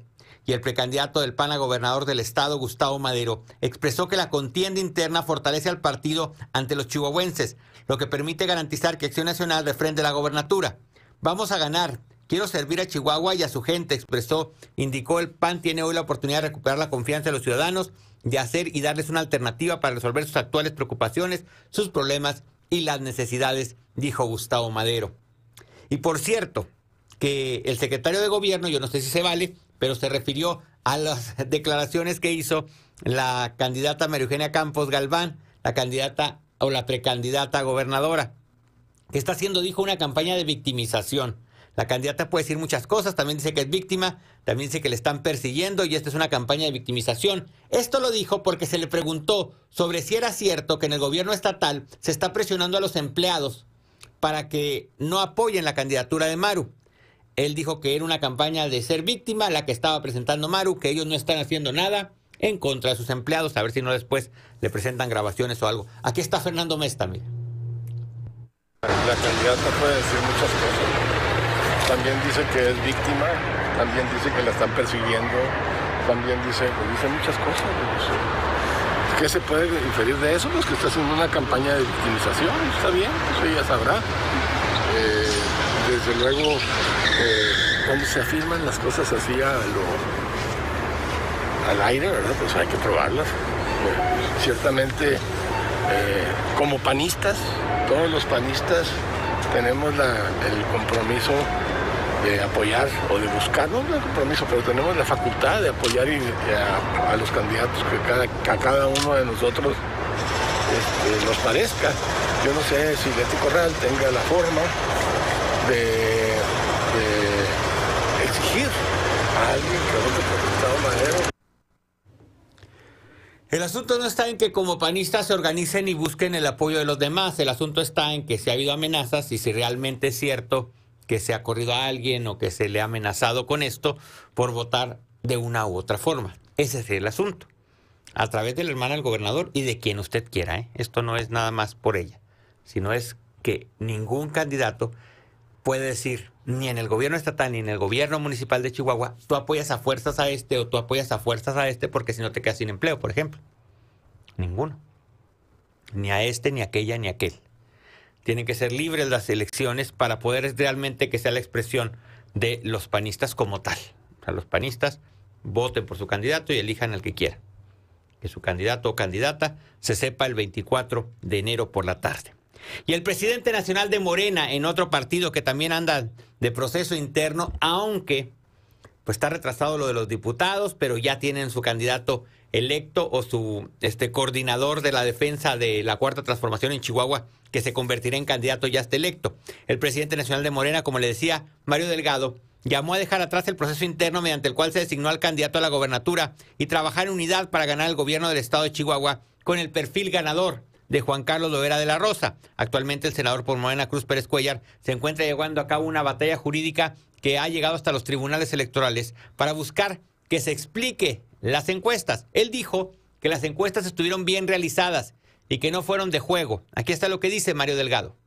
S2: y el precandidato del P A N a gobernador del estado, Gustavo Madero, expresó que la contienda interna fortalece al partido ante los chihuahuenses, lo que permite garantizar que Acción Nacional refrende la gobernatura. Vamos a ganar. Quiero servir a Chihuahua y a su gente, expresó. Indicó el P A N tiene hoy la oportunidad de recuperar la confianza de los ciudadanos, de hacer y darles una alternativa para resolver sus actuales preocupaciones, sus problemas y las necesidades, dijo Gustavo Madero. Y por cierto, que el secretario de Gobierno, yo no sé si se vale, pero se refirió a las declaraciones que hizo la candidata María Eugenia Campos Galván, la candidata o la precandidata a gobernadora, que está haciendo, dijo, una campaña de victimización. La candidata puede decir muchas cosas, también dice que es víctima, también dice que le están persiguiendo y esta es una campaña de victimización. Esto lo dijo porque se le preguntó sobre si era cierto que en el gobierno estatal se está presionando a los empleados para que no apoyen la candidatura de Maru. Él dijo que era una campaña de ser víctima la que estaba presentando Maru, que ellos no están haciendo nada en contra de sus empleados, a ver si no después le presentan grabaciones o algo. Aquí está Fernando Mesta, mira.
S4: La candidata puede decir muchas cosas. También dice que es víctima, también dice que la están persiguiendo, también dice, pues dice muchas cosas. Pues, ¿qué se puede inferir de eso? Pues que está haciendo una campaña de victimización, está bien, eso ella sabrá. Eh, desde luego, eh, cuando se afirman las cosas así a lo, al aire, ¿verdad? Pues hay que probarlas. Eh, ciertamente, eh, como panistas, todos los panistas tenemos la, el compromiso de apoyar o de buscar, no el compromiso, pero tenemos la facultad de apoyar y, y a, a los candidatos que, cada, que a cada uno de nosotros este, nos parezca. Yo no sé si Leti Corral tenga la forma de, de exigir a alguien que vote por Gustavo Madero.
S2: El asunto no está en que como panistas se organicen y busquen el apoyo de los demás. El asunto está en que si ha habido amenazas y si realmente es cierto que se ha corrido a alguien o que se le ha amenazado con esto por votar de una u otra forma. Ese es el asunto. A través de la hermana del gobernador y de quien usted quiera, ¿eh? Esto no es nada más por ella, sino es que ningún candidato puede decir, ni en el gobierno estatal ni en el gobierno municipal de Chihuahua, tú apoyas a fuerzas a este o tú apoyas a fuerzas a este porque si no te quedas sin empleo, por ejemplo. Ninguno. Ni a este, ni a aquella, ni a aquel. Tienen que ser libres las elecciones para poder realmente que sea la expresión de los panistas como tal. O sea, los panistas voten por su candidato y elijan al que quieran. Que su candidato o candidata se sepa el veinticuatro de enero por la tarde. Y el presidente nacional de Morena, en otro partido que también anda de proceso interno, aunque pues está retrasado lo de los diputados, pero ya tienen su candidato electo o su este coordinador de la defensa de la Cuarta Transformación en Chihuahua, que se convertirá en candidato ya está electo. El presidente nacional de Morena, como le decía, Mario Delgado, llamó a dejar atrás el proceso interno mediante el cual se designó al candidato a la gobernatura y trabajar en unidad para ganar el gobierno del estado de Chihuahua con el perfil ganador de Juan Carlos Loera de la Rosa. Actualmente el senador por Morena, Cruz Pérez Cuellar, se encuentra llevando a cabo una batalla jurídica que ha llegado hasta los tribunales electorales para buscar que se explique las encuestas. Él dijo que las encuestas estuvieron bien realizadas y que no fueron de juego. Aquí está lo que dice Mario Delgado.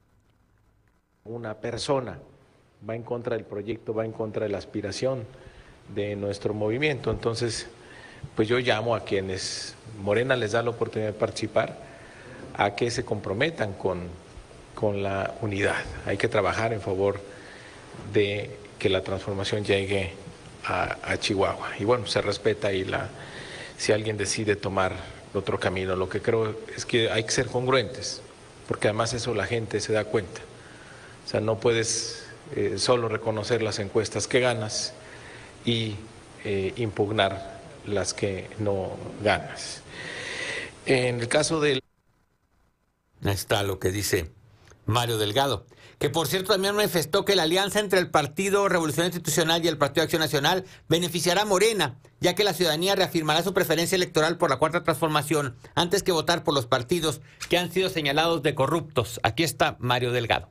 S3: Una persona va en contra del proyecto, va en contra de la aspiración de nuestro movimiento. Entonces, pues yo llamo a quienes Morena les da la oportunidad de participar a que se comprometan con, con la unidad. Hay que trabajar en favor de que la transformación llegue a, a Chihuahua. Y bueno, se respeta ahí la, si alguien decide tomar otro camino. Lo que creo es que hay que ser congruentes, porque además eso la gente se da cuenta. O sea, no puedes eh, solo reconocer las encuestas que ganas y eh, impugnar las que no ganas. En el caso del...
S2: Ahí está lo que dice Mario Delgado, que por cierto también manifestó que la alianza entre el Partido Revolución Institucional y el Partido Acción Nacional beneficiará a Morena, ya que la ciudadanía reafirmará su preferencia electoral por la Cuarta Transformación antes que votar por los partidos que han sido señalados de corruptos. Aquí está Mario Delgado.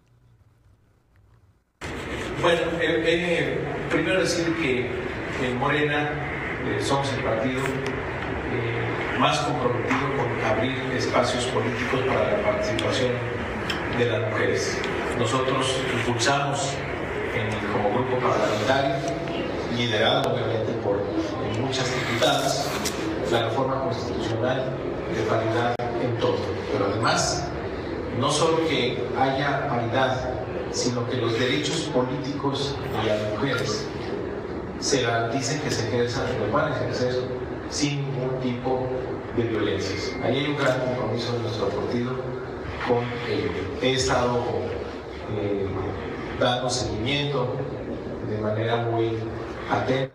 S22: Bueno, eh, eh, primero decir que en Morena eh, somos el partido eh, más comprometido con abrir espacios políticos para la participación de las mujeres. Nosotros impulsamos en, como grupo parlamentario, liderado obviamente por dificultades, la reforma constitucional de paridad en todo. Pero además, no solo que haya paridad, sino que los derechos políticos de las mujeres se garanticen que se ejerzan, que lo van a ejercer sin ningún tipo de violencias. Ahí hay un gran compromiso de nuestro partido con ello. He estado eh, dando seguimiento de manera muy atenta.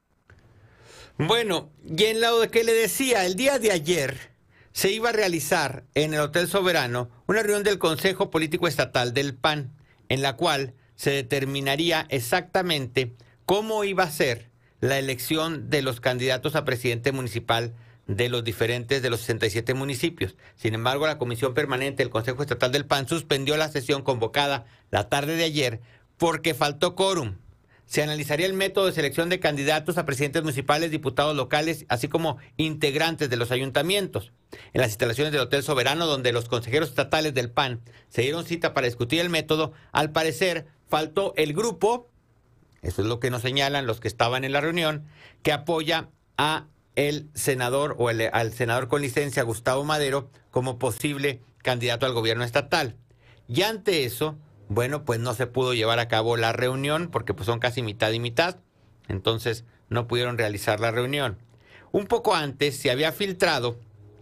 S2: Bueno, y en lo que le decía, el día de ayer se iba a realizar en el Hotel Soberano una reunión del Consejo Político Estatal del P A N, en la cual se determinaría exactamente cómo iba a ser la elección de los candidatos a presidente municipal de los diferentes de los sesenta y siete municipios. Sin embargo, la Comisión Permanente del Consejo Estatal del P A N suspendió la sesión convocada la tarde de ayer porque faltó quórum. Se analizaría el método de selección de candidatos a presidentes municipales, diputados locales, así como integrantes de los ayuntamientos. En las instalaciones del Hotel Soberano, donde los consejeros estatales del P A N se dieron cita para discutir el método, al parecer faltó el grupo, eso es lo que nos señalan los que estaban en la reunión, que apoya a el senador o el, al senador con licencia Gustavo Madero como posible candidato al gobierno estatal. Y ante eso, bueno, pues no se pudo llevar a cabo la reunión porque pues son casi mitad y mitad, entonces no pudieron realizar la reunión. Un poco antes se había filtrado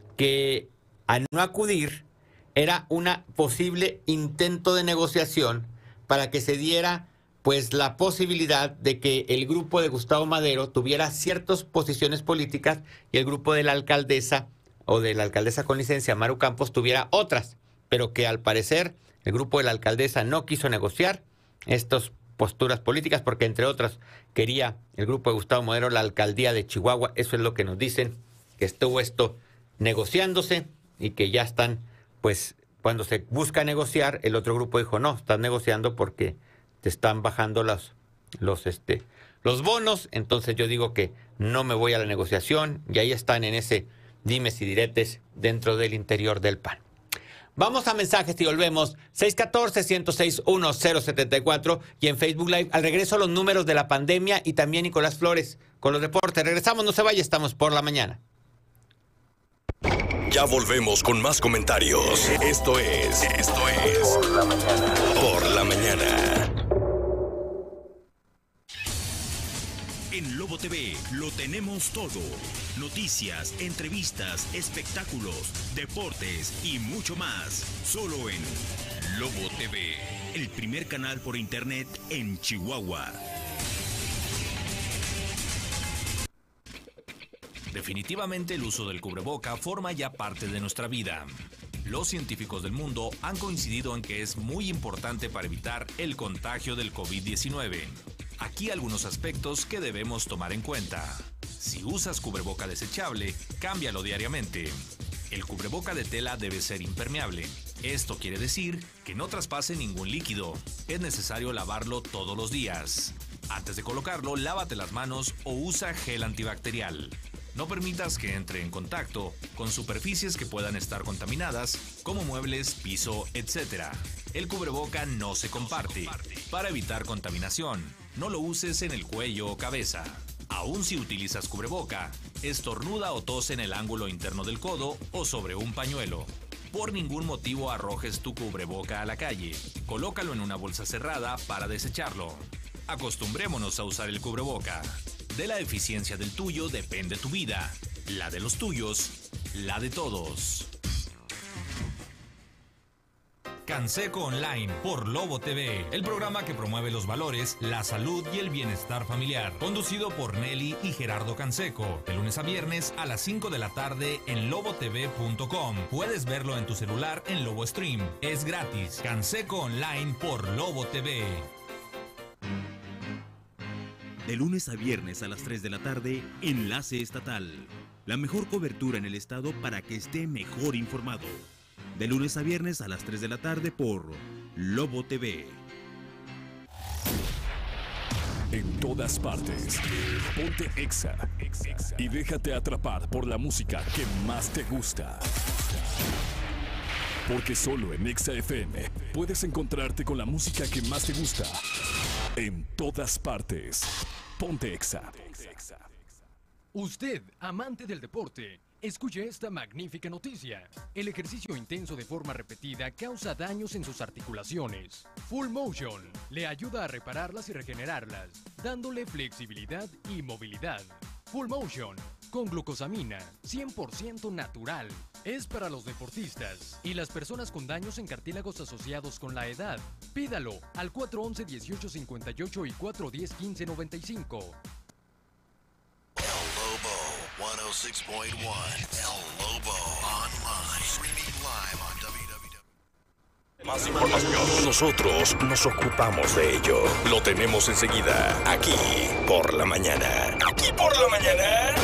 S2: que al no acudir era una posible intento de negociación para que se diera pues la posibilidad de que el grupo de Gustavo Madero tuviera ciertas posiciones políticas y el grupo de la alcaldesa o de la alcaldesa con licencia, Maru Campos, tuviera otras, pero que al parecer el grupo de la alcaldesa no quiso negociar estas posturas políticas porque, entre otras, quería el grupo de Gustavo Madero la alcaldía de Chihuahua. Eso es lo que nos dicen, que estuvo esto negociándose y que ya están, pues, cuando se busca negociar, el otro grupo dijo, no, están negociando porque te están bajando los, los, este, los bonos. Entonces yo digo que no me voy a la negociación y ahí están en ese dimes y diretes dentro del interior del P A N. Vamos a mensajes y volvemos. seis uno cuatro, uno cero seis, uno cero siete cuatro y en Facebook Live. Al regreso los números de la pandemia y también Nicolás Flores con los deportes. Regresamos, no se vaya, estamos por la mañana.
S1: Ya volvemos con más comentarios. Esto es, esto es Por la Mañana. Por la Mañana.
S15: En Lobo T V lo tenemos todo. Noticias, entrevistas, espectáculos, deportes y mucho más. Solo en Lobo T V, el primer canal por internet en Chihuahua.
S5: Definitivamente el uso del cubreboca forma ya parte de nuestra vida. Los científicos del mundo han coincidido en que es muy importante para evitar el contagio del COVID diecinueve. Aquí algunos aspectos que debemos tomar en cuenta. Si usas cubreboca desechable, cámbialo diariamente. El cubreboca de tela debe ser impermeable. Esto quiere decir que no traspase ningún líquido. Es necesario lavarlo todos los días. Antes de colocarlo, lávate las manos o usa gel antibacterial. No permitas que entre en contacto con superficies que puedan estar contaminadas, como muebles, piso, etcétera. El cubreboca no se comparte. Para evitar contaminación, no lo uses en el cuello o cabeza. Aún si utilizas cubreboca, estornuda o tose en el ángulo interno del codo o sobre un pañuelo. Por ningún motivo arrojes tu cubreboca a la calle. Colócalo en una bolsa cerrada para desecharlo. Acostumbrémonos a usar el cubreboca. De la eficiencia del tuyo depende tu vida, la de los tuyos, la de todos. Canseco Online por Lobo T V, el programa que promueve los valores, la salud y el bienestar familiar. Conducido por Nelly y Gerardo Canseco, de lunes a viernes a las cinco de la tarde en lobo t v punto com. Puedes verlo en tu celular en Lobo Stream. Es gratis. Canseco Online por Lobo T V.
S15: De lunes a viernes a las tres de la tarde, Enlace Estatal. La mejor cobertura en el estado para que esté mejor informado. De lunes a viernes a las tres de la tarde por Lobo T V.
S9: En todas partes. Ponte Exa. Y déjate atrapar por la música que más te gusta. Porque solo en Exa F M puedes encontrarte con la música que más te gusta. En todas partes. Ponte Exa.
S6: Usted, amante del deporte, escuche esta magnífica noticia. El ejercicio intenso de forma repetida causa daños en sus articulaciones. Full Motion le ayuda a repararlas y regenerarlas, dándole flexibilidad y movilidad. Full Motion, con glucosamina, cien por ciento natural. Es para los deportistas y las personas con daños en cartílagos asociados con la edad. Pídalo al cuatro once, dieciocho cincuenta y ocho y cuatro diez, quince noventa y cinco.
S7: ciento seis punto uno El Lobo Online. Streaming live on w w w.
S1: Más información. Nosotros nos ocupamos de ello. Lo tenemos enseguida, aquí por la mañana. Aquí por la mañana.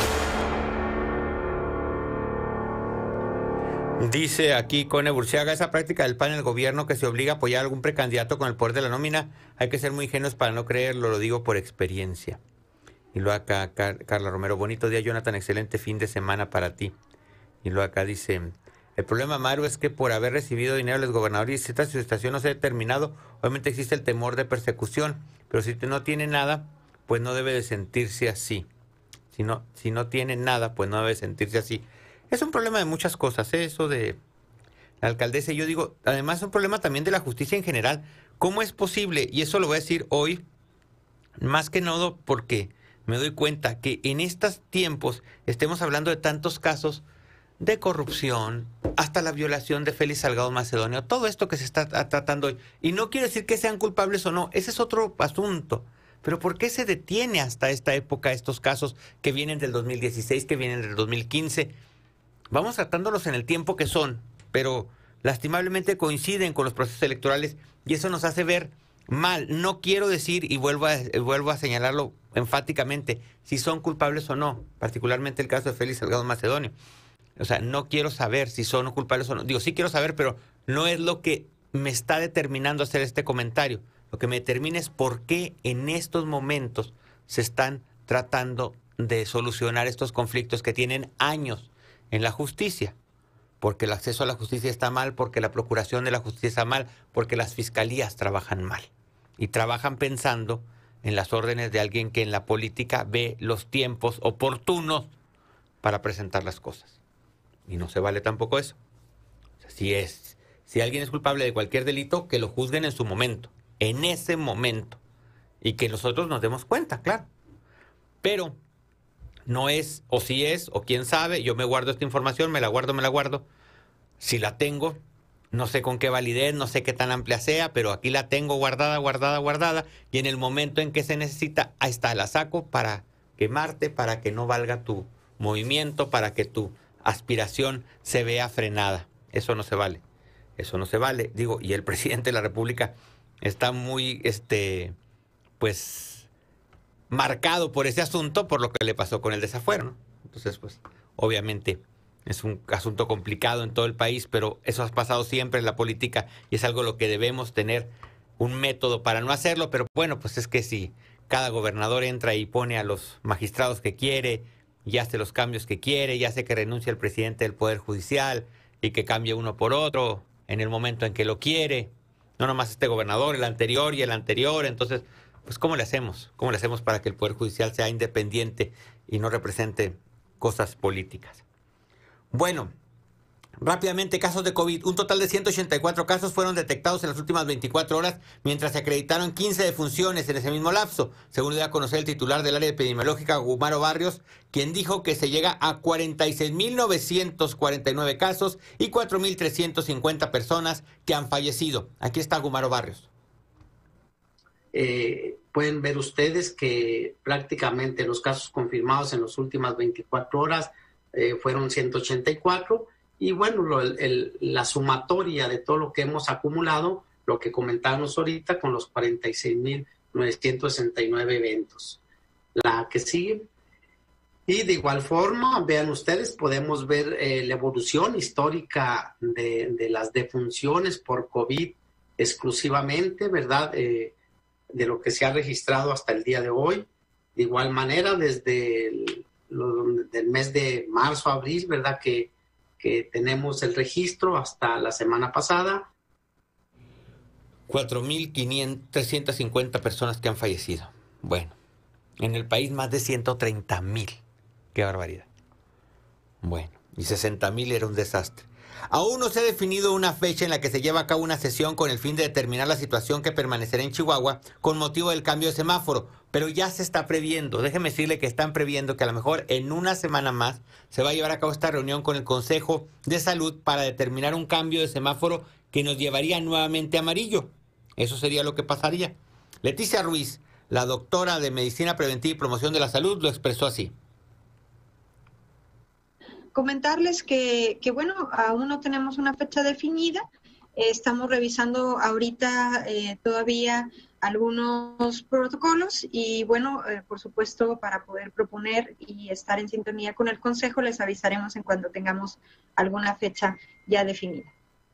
S2: Dice aquí Cone Burciaga, esa práctica del P A N en el gobierno que se obliga a apoyar a algún precandidato con el poder de la nómina, hay que ser muy ingenuos para no creerlo, lo digo por experiencia. Y luego acá Car Carla Romero, bonito día Jonathan, excelente fin de semana para ti. Y luego acá dice, el problema Maru es que por haber recibido dinero del gobernador y si esta situación no se ha determinado, obviamente existe el temor de persecución, pero si no tiene nada, pues no debe de sentirse así. Si no, si no tiene nada, pues no debe sentirse así. Es un problema de muchas cosas, ¿eh? Eso de la alcaldesa. Y yo digo, además es un problema también de la justicia en general. ¿Cómo es posible? Y eso lo voy a decir hoy, más que nada porque me doy cuenta que en estos tiempos estemos hablando de tantos casos de corrupción, hasta la violación de Félix Salgado Macedonio, todo esto que se está tratando hoy. Y no quiere decir que sean culpables o no, ese es otro asunto. Pero ¿por qué se detiene hasta esta época estos casos que vienen del dos mil dieciséis, que vienen del dos mil quince? Vamos tratándolos en el tiempo que son, pero lastimablemente coinciden con los procesos electorales y eso nos hace ver mal. No quiero decir, y vuelvo a, vuelvo a señalarlo enfáticamente, si son culpables o no, particularmente el caso de Félix Salgado Macedonio. O sea, no quiero saber si son culpables o no. Digo, sí quiero saber, pero no es lo que me está determinando hacer este comentario. Lo que me determina es por qué en estos momentos se están tratando de solucionar estos conflictos que tienen años en la justicia, porque el acceso a la justicia está mal, porque la procuración de la justicia está mal, porque las fiscalías trabajan mal y trabajan pensando en las órdenes de alguien que en la política ve los tiempos oportunos para presentar las cosas. Y no se vale tampoco eso. O sea, si es, si alguien es culpable de cualquier delito, que lo juzguen en su momento, en ese momento, y que nosotros nos demos cuenta, claro. Pero no es, o si es, o quién sabe, yo me guardo esta información, me la guardo, me la guardo. Si la tengo, no sé con qué validez, no sé qué tan amplia sea, pero aquí la tengo guardada, guardada, guardada, y en el momento en que se necesita, ahí está, la saco para quemarte, para que no valga tu movimiento, para que tu aspiración se vea frenada. Eso no se vale, eso no se vale. Digo, y el presidente de la República está muy, este, pues, marcado por ese asunto, por lo que le pasó con el desafuero, ¿no? Entonces, pues, obviamente es un asunto complicado en todo el país, pero eso ha pasado siempre en la política y es algo lo que debemos tener un método para no hacerlo, pero bueno, pues es que si cada gobernador entra y pone a los magistrados que quiere y hace los cambios que quiere y hace que renuncie el presidente del Poder Judicial y que cambie uno por otro en el momento en que lo quiere, no nomás este gobernador, el anterior y el anterior, entonces, pues ¿cómo le hacemos? ¿Cómo le hacemos para que el Poder Judicial sea independiente y no represente cosas políticas? Bueno, rápidamente, casos de COVID. Un total de ciento ochenta y cuatro casos fueron detectados en las últimas veinticuatro horas, mientras se acreditaron quince defunciones en ese mismo lapso, según dio a conocer el titular del área epidemiológica, Gumaro Barrios, quien dijo que se llega a cuarenta y seis mil novecientos cuarenta y nueve casos y cuatro mil trescientas cincuenta personas que han fallecido. Aquí está Gumaro Barrios.
S23: Eh, pueden ver ustedes que prácticamente los casos confirmados en las últimas veinticuatro horas eh, fueron ciento ochenta y cuatro y bueno, lo, el, la sumatoria de todo lo que hemos acumulado, lo que comentábamos ahorita con los cuarenta y seis mil novecientos sesenta y nueve eventos. La que sigue. Y de igual forma, vean ustedes, podemos ver eh, la evolución histórica de, de las defunciones por COVID exclusivamente, ¿verdad? Eh, de lo que se ha registrado hasta el día de hoy. De igual manera, desde el lo, del mes de marzo a abril, ¿verdad? Que, que tenemos el registro hasta la semana pasada.
S2: cuatro mil trescientas cincuenta personas que han fallecido. Bueno, en el país más de ciento treinta mil. Qué barbaridad. Bueno, y sesenta mil era un desastre. Aún no se ha definido una fecha en la que se lleva a cabo una sesión con el fin de determinar la situación que permanecerá en Chihuahua con motivo del cambio de semáforo, pero ya se está previendo. Déjeme decirle que están previendo que a lo mejor en una semana más se va a llevar a cabo esta reunión con el Consejo de Salud para determinar un cambio de semáforo que nos llevaría nuevamente a amarillo. Eso sería lo que pasaría. Leticia Ruiz, la doctora de Medicina Preventiva y Promoción de la Salud, lo expresó así.
S8: Comentarles que, que, bueno, aún no tenemos una fecha definida. Eh, estamos revisando ahorita eh, todavía algunos protocolos y, bueno, eh, por supuesto, para poder proponer y estar en sintonía con el Consejo, les avisaremos en cuanto tengamos alguna fecha ya definida.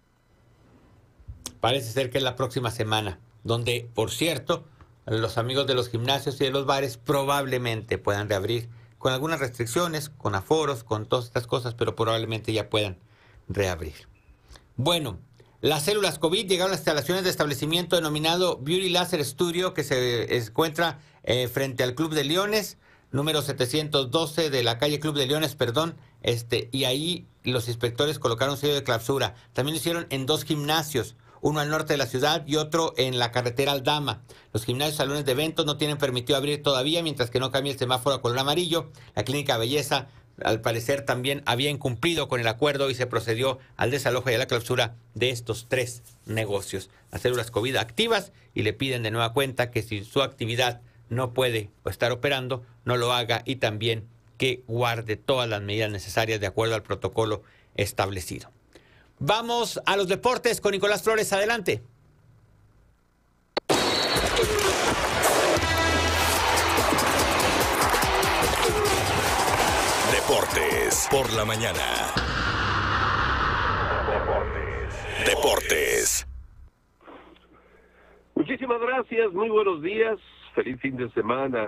S2: Parece ser que es la próxima semana, donde, por cierto, los amigos de los gimnasios y de los bares probablemente puedan reabrir con algunas restricciones, con aforos, con todas estas cosas, pero probablemente ya puedan reabrir. Bueno, las células COVID llegaron a las instalaciones de establecimiento denominado Beauty Laser Studio, que se encuentra eh, frente al Club de Leones, número setecientos doce de la calle Club de Leones, perdón, este, y ahí los inspectores colocaron sello de clausura. También lo hicieron en dos gimnasios, uno al norte de la ciudad y otro en la carretera Aldama. Los gimnasios y salones de eventos no tienen permitido abrir todavía mientras que no cambie el semáforo a color amarillo. La clínica Belleza, al parecer, también había incumplido con el acuerdo y se procedió al desalojo y a la clausura de estos tres negocios. Las células COVID activas y le piden de nueva cuenta que si su actividad no puede estar operando, no lo haga y también que guarde todas las medidas necesarias de acuerdo al protocolo establecido. Vamos a los deportes con Nicolás Flores. Adelante.
S1: Deportes por la mañana. Deportes. Deportes.
S11: Muchísimas gracias, muy buenos días, feliz fin de semana.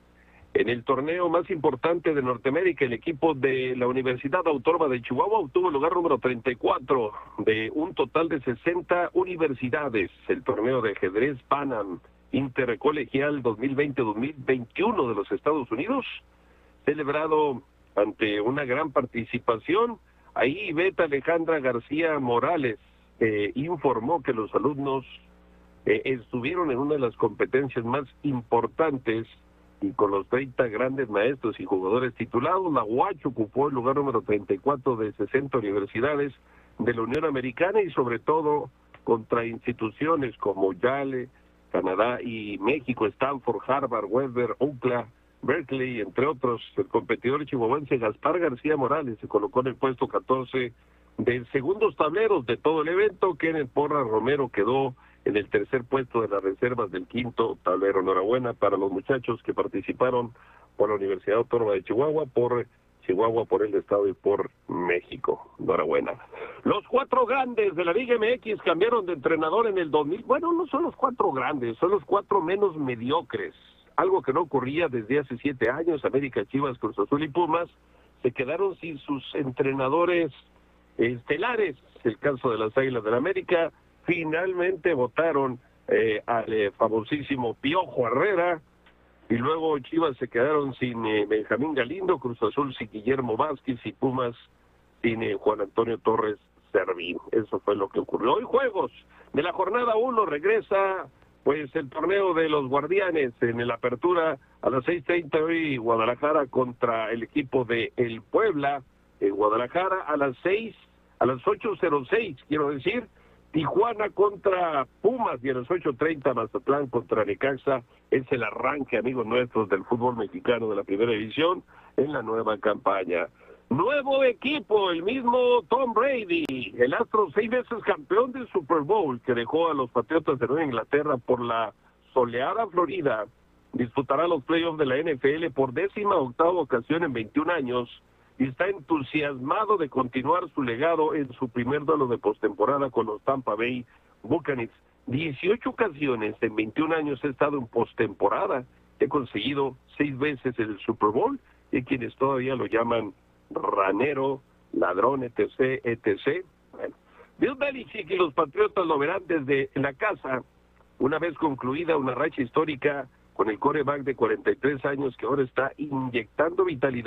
S11: En el torneo más importante de Norteamérica, el equipo de la Universidad Autónoma de Chihuahua obtuvo el lugar número treinta y cuatro de un total de sesenta universidades. El torneo de ajedrez Pan-Am Intercolegial dos mil veinte dos mil veintiuno de los Estados Unidos, celebrado ante una gran participación. Ahí Beta Alejandra García Morales eh, informó que los alumnos eh, estuvieron en una de las competencias más importantes y con los treinta grandes maestros y jugadores titulados. La U A C H ocupó el lugar número treinta y cuatro de sesenta universidades de la Unión Americana y sobre todo contra instituciones como Yale, Canadá y México, Stanford, Harvard, Webber, Oakland, Berkeley, entre otros. El competidor chihuahuense Gaspar García Morales se colocó en el puesto catorce de segundos tableros de todo el evento. Kenneth Porra Romero quedó en el tercer puesto de las reservas del quinto tablero. Enhorabuena para los muchachos que participaron por la Universidad Autónoma de Chihuahua, por Chihuahua, por el Estado y por México. Enhorabuena. Los cuatro grandes de la Liga M X cambiaron de entrenador en el dos mil. Bueno, no son los cuatro grandes, son los cuatro menos mediocres. Algo que no ocurría desde hace siete años. América, Chivas, Cruz Azul y Pumas se quedaron sin sus entrenadores estelares. El caso de las Águilas del la América, finalmente votaron eh, al eh, famosísimo Piojo Herrera, y luego Chivas se quedaron sin eh, Benjamín Galindo, Cruz Azul sin Guillermo Vázquez y Pumas sin eh, Juan Antonio Torres Servín. Eso fue lo que ocurrió. Hoy juegos de la jornada uno, regresa pues el torneo de los Guardianes en el Apertura a las seis treinta hoy, Guadalajara contra el equipo de el Puebla. En Guadalajara a las seis, a las ocho cero seis, quiero decir, Tijuana contra Pumas, y a las ocho treinta Mazatlán contra Necaxa. Es el arranque, amigos nuestros, del fútbol mexicano de la primera división en la nueva campaña. Nuevo equipo, el mismo Tom Brady, el astro seis veces campeón del Super Bowl, que dejó a los Patriotas de Nueva Inglaterra por la soleada Florida, disputará los playoffs de la N F L por décima octava ocasión en veintiún años, y está entusiasmado de continuar su legado en su primer duelo de postemporada con los Tampa Bay Buccaneers. dieciocho ocasiones en veintiún años ha estado en postemporada, ha conseguido seis veces el Super Bowl, y hay quienes todavía lo llaman ranero, ladrón, etc, etcétera. Bueno, Bill Belichick y los Patriotas lo verán desde la casa, una vez concluida una racha histórica con el quarterback de cuarenta y tres años que ahora está inyectando vitalidad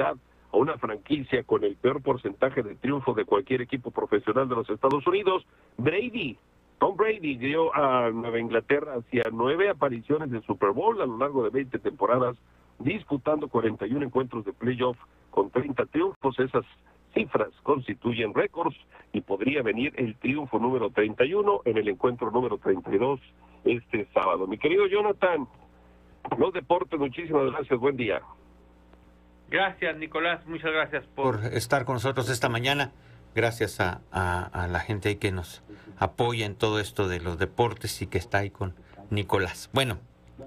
S11: a una franquicia con el peor porcentaje de triunfos de cualquier equipo profesional de los Estados Unidos. Brady, Tom Brady dio a Nueva Inglaterra hacia nueve apariciones de Super Bowl a lo largo de veinte temporadas, disputando cuarenta y uno encuentros de playoff con treinta triunfos. Esas cifras constituyen récords y podría venir el triunfo número treinta y uno en el encuentro número treinta y dos este sábado. Mi querido Jonathan, los deportes, muchísimas gracias, buen día.
S2: Gracias, Nicolás, muchas gracias por estar con nosotros esta mañana. Gracias a, a, a la gente ahí que nos apoya en todo esto de los deportes y que está ahí con Nicolás. Bueno,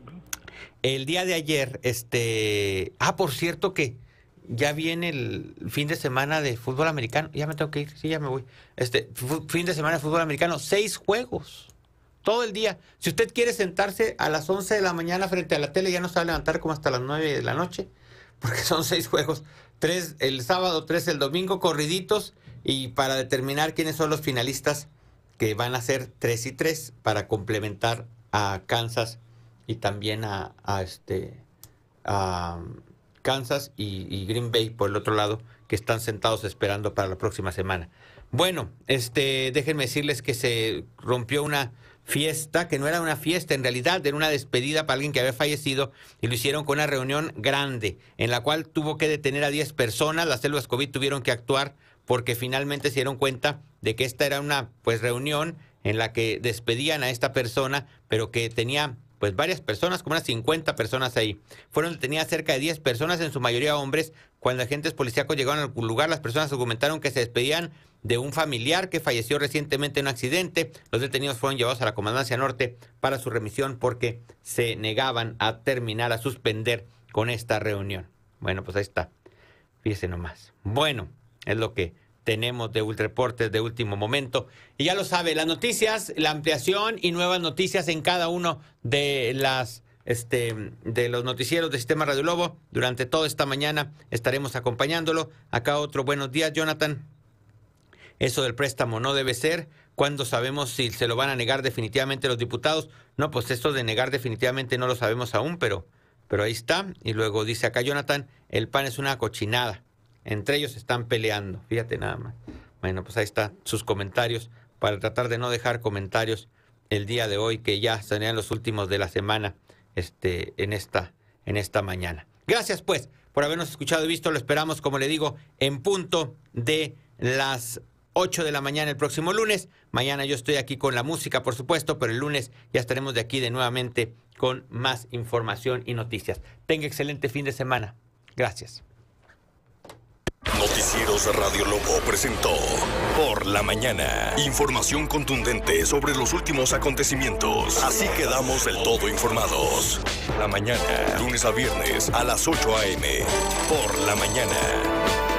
S2: el día de ayer, este... Ah, por cierto que ya viene el fin de semana de fútbol americano. Ya me tengo que ir, sí, ya me voy. Este, fin de semana de fútbol americano, seis juegos. Todo el día. Si usted quiere sentarse a las once de la mañana frente a la tele, ya no se va a levantar como hasta las nueve de la noche, porque son seis juegos. Tres el sábado, tres el domingo, corriditos, y para determinar quiénes son los finalistas, que van a ser tres y tres, para complementar a Kansas y también a, a este a Kansas y, y Green Bay por el otro lado, que están sentados esperando para la próxima semana. Bueno, este, déjenme decirles que se rompió una fiesta, que no era una fiesta, en realidad era una despedida para alguien que había fallecido, y lo hicieron con una reunión grande, en la cual tuvo que detener a diez personas. Las células COVID tuvieron que actuar porque finalmente se dieron cuenta de que esta era una pues reunión en la que despedían a esta persona, pero que tenía pues varias personas, como unas cincuenta personas ahí. Fueron detenidas cerca de diez personas, en su mayoría hombres. Cuando agentes policíacos llegaron al lugar, las personas argumentaron que se despedían de un familiar que falleció recientemente en un accidente. Los detenidos fueron llevados a la Comandancia Norte para su remisión porque se negaban a terminar, a suspender con esta reunión. Bueno, pues ahí está. Fíjese nomás. Bueno, es lo que tenemos de Ultradeportes de último momento. Y ya lo sabe, las noticias, la ampliación y nuevas noticias en cada uno de las este de los noticieros del Sistema Radio Lobo. Durante toda esta mañana estaremos acompañándolo. Acá otro buenos días, Jonathan. Eso del préstamo no debe ser. ¿Cuándo sabemos si se lo van a negar definitivamente los diputados? No, pues esto de negar definitivamente no lo sabemos aún, pero, pero ahí está. Y luego dice acá Jonathan, el P A N es una cochinada. Entre ellos están peleando. Fíjate nada más. Bueno, pues ahí están sus comentarios para tratar de no dejar comentarios el día de hoy, que ya serían los últimos de la semana este, en, esta, en esta mañana. Gracias, pues, por habernos escuchado y visto. Lo esperamos, como le digo, en punto de las ocho de la mañana el próximo lunes. Mañana yo estoy aquí con la música, por supuesto, pero el lunes ya estaremos de aquí de nuevamente con más información y noticias. Tenga excelente fin de semana. Gracias.
S1: Noticieros Radio Lobo presentó Por la Mañana. Información contundente sobre los últimos acontecimientos. Así quedamos del todo informados. La mañana, lunes a viernes a las ocho a eme Por la Mañana.